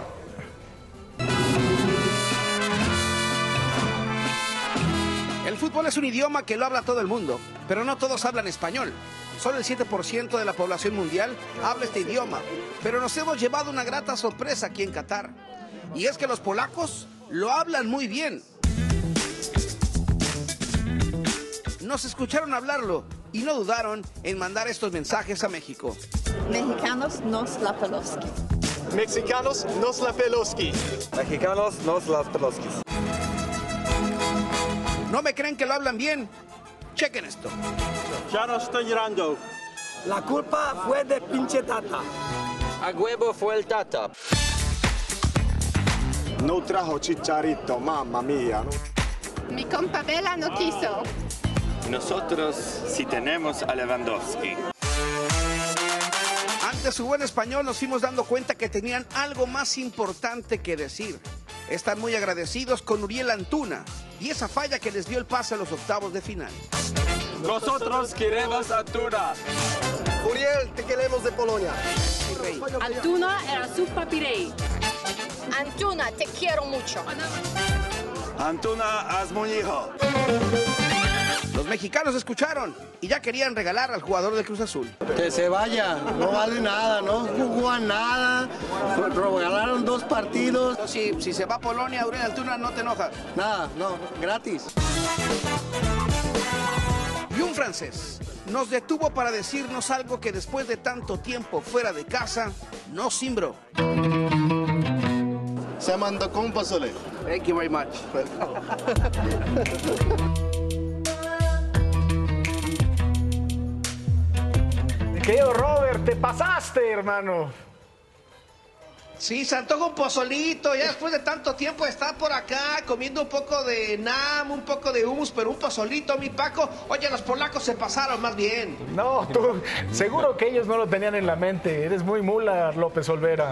El fútbol es un idioma que lo habla todo el mundo, pero no todos hablan español. Solo el 7% de la población mundial habla este idioma, pero nos hemos llevado una grata sorpresa aquí en Qatar. Y es que los polacos lo hablan muy bien. Nos escucharon hablarlo y no dudaron en mandar estos mensajes a México. Mexicanos nos la peloski. Mexicanos nos la peloski. Mexicanos nos las peloskis. ¿No me creen que lo hablan bien? Chequen esto. Ya no estoy llorando. La culpa fue de pinche Tata. A huevo fue el Tata. No trajo Chicharito, mamma mía. Mi compa Vela no quiso. Nosotros sí tenemos a Lewandowski. Ante su buen español nos fuimos dando cuenta que tenían algo más importante que decir. Están muy agradecidos con Uriel Antuna y esa falla que les dio el pase a los octavos de final. Nosotros queremos a Antuna. Uriel, te queremos de Polonia. Antuna era su papirey. Antuna, te quiero mucho. Antuna, hazme un hijo. Los mexicanos escucharon y ya querían regalar al jugador del Cruz Azul. Que se vaya, no vale nada, no jugó a nada. Regalaron 2 partidos. Si se va a Polonia, Uriel Antuna, ¿no te enojas? Nada, no, gratis. Y un francés nos detuvo para decirnos algo que después de tanto tiempo fuera de casa, no cimbró. Se mandó con un pozole. Thank you very much. Querido Robert, te pasaste, hermano. Sí, se antoja un pozolito, ya después de tanto tiempo de estar por acá comiendo un poco de nam, un poco de hummus, pero un pozolito, mi Paco. Oye, los polacos se pasaron más bien. No, tú, seguro que ellos no lo tenían en la mente. Eres muy mula, López Olvera.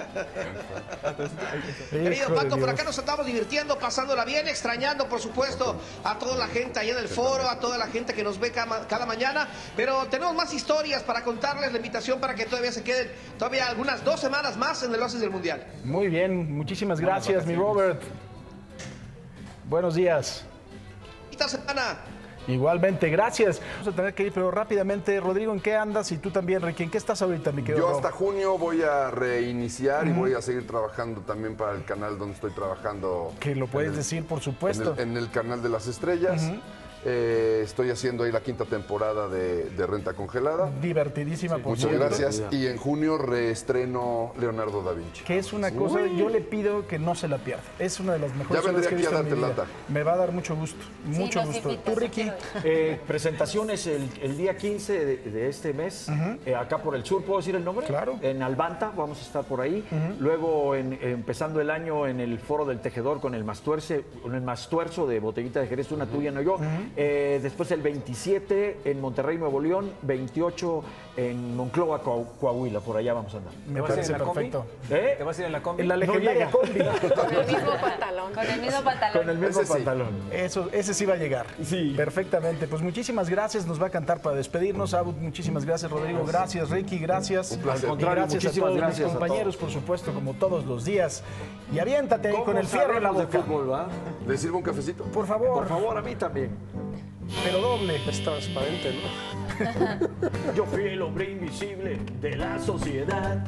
Querido Paco, por acá nos estamos divirtiendo, pasándola bien, extrañando, por supuesto, a toda la gente ahí en el foro, a toda la gente que nos ve cada mañana. Pero tenemos más historias para contarles, la invitación para que todavía se queden algunas 2 semanas más en el del Mundial. Muy bien, muchísimas gracias, mi Robert. Buenos días. Esta semana Igualmente, gracias. Vamos a tener que ir, pero rápidamente, Rodrigo, ¿en qué andas? Y tú también, Ricky, ¿en qué estás ahorita, mi querido? Yo hasta junio voy a reiniciar y voy a seguir trabajando también para el canal donde estoy trabajando. Que lo puedes decir, por supuesto. En el canal de las estrellas. Estoy haciendo ahí la 5ª temporada de Renta Congelada. Divertidísima, por Muchas gracias. Y en junio reestreno Leonardo da Vinci. Que es una cosa, yo le pido que no se la pierda. Es una de las mejores cosas que he visto en mi vida. Me va a dar mucho gusto, mucho gusto. ¿Tú, Ricky? Presentaciones el día 15 de este mes, acá por el sur, ¿puedo decir el nombre? Claro. En Albanta, vamos a estar por ahí. Luego, empezando el año en el Foro del Tejedor con el Mastuerzo de Botellita de Jerez, una tuya, no yo. Después el 27 en Monterrey, Nuevo León, 28 en Monclova, Coahuila, por allá vamos a andar. Me parece perfecto. ¿Te vas a ir en la combi? En la legendaria combi. Con el mismo pantalón. Con el mismo pantalón. Con el mismo pantalón. Ese sí va a llegar. Sí. Perfectamente. Pues muchísimas gracias. Nos va a cantar para despedirnos. Abu, muchísimas gracias, Rodrigo. Gracias, Ricky. Gracias. Un placer. Al contrario, gracias a todos mis compañeros, por supuesto, como todos los días. Y aviéntate con el fierro en la boca. De fútbol, ¿va? ¿Le sirvo un cafecito? Por favor. Por favor, a mí también. Pero doble. Es transparente, ¿no? Yo fui el hombre invisible de la sociedad.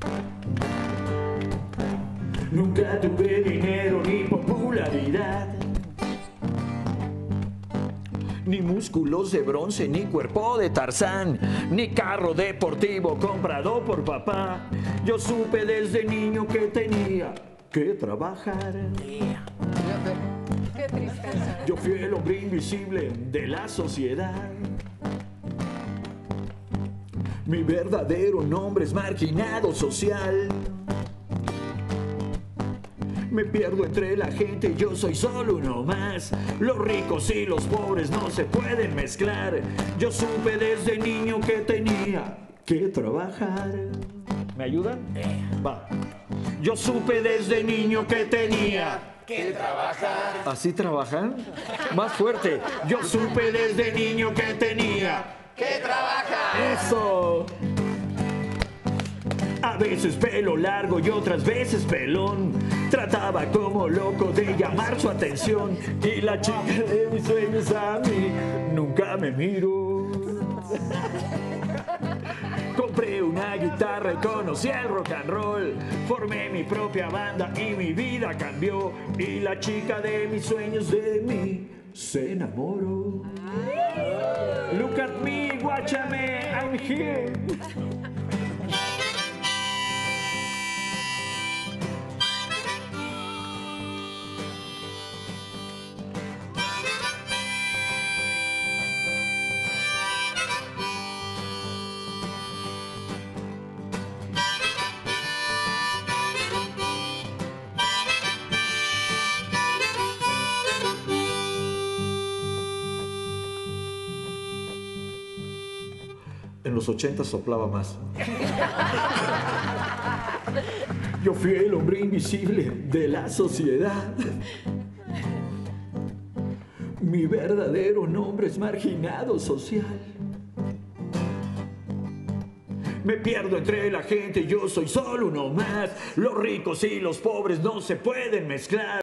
Nunca tuve dinero ni popularidad, ni músculos de bronce, ni cuerpo de Tarzán, ni carro deportivo comprado por papá. Yo supe desde niño que tenía que trabajar. Qué tristeza. Yo fui el hombre invisible de la sociedad. Mi verdadero nombre es marginado social. Me pierdo entre la gente, yo soy solo uno más. Los ricos y los pobres no se pueden mezclar. Yo supe desde niño que tenía que trabajar. ¿Me ayudan? Va. Yo supe desde niño que tenía que trabajar. ¿Así trabajan? Más fuerte. Yo supe desde niño que tenía que trabajar. ¡Eso! A veces pelo largo y otras veces pelón. Trataba como loco de llamar su atención. Y la chica de mis sueños a mí nunca me miró. Compré una guitarra y conocí el rock and roll. Formé mi propia banda y mi vida cambió. Y la chica de mis sueños de mí se enamoró. Look at me, guáchame, I'm here. En los 80 soplaba más. Yo fui el hombre invisible de la sociedad. Mi verdadero nombre es marginado social. Me pierdo entre la gente, yo soy solo uno más. Los ricos y los pobres no se pueden mezclar.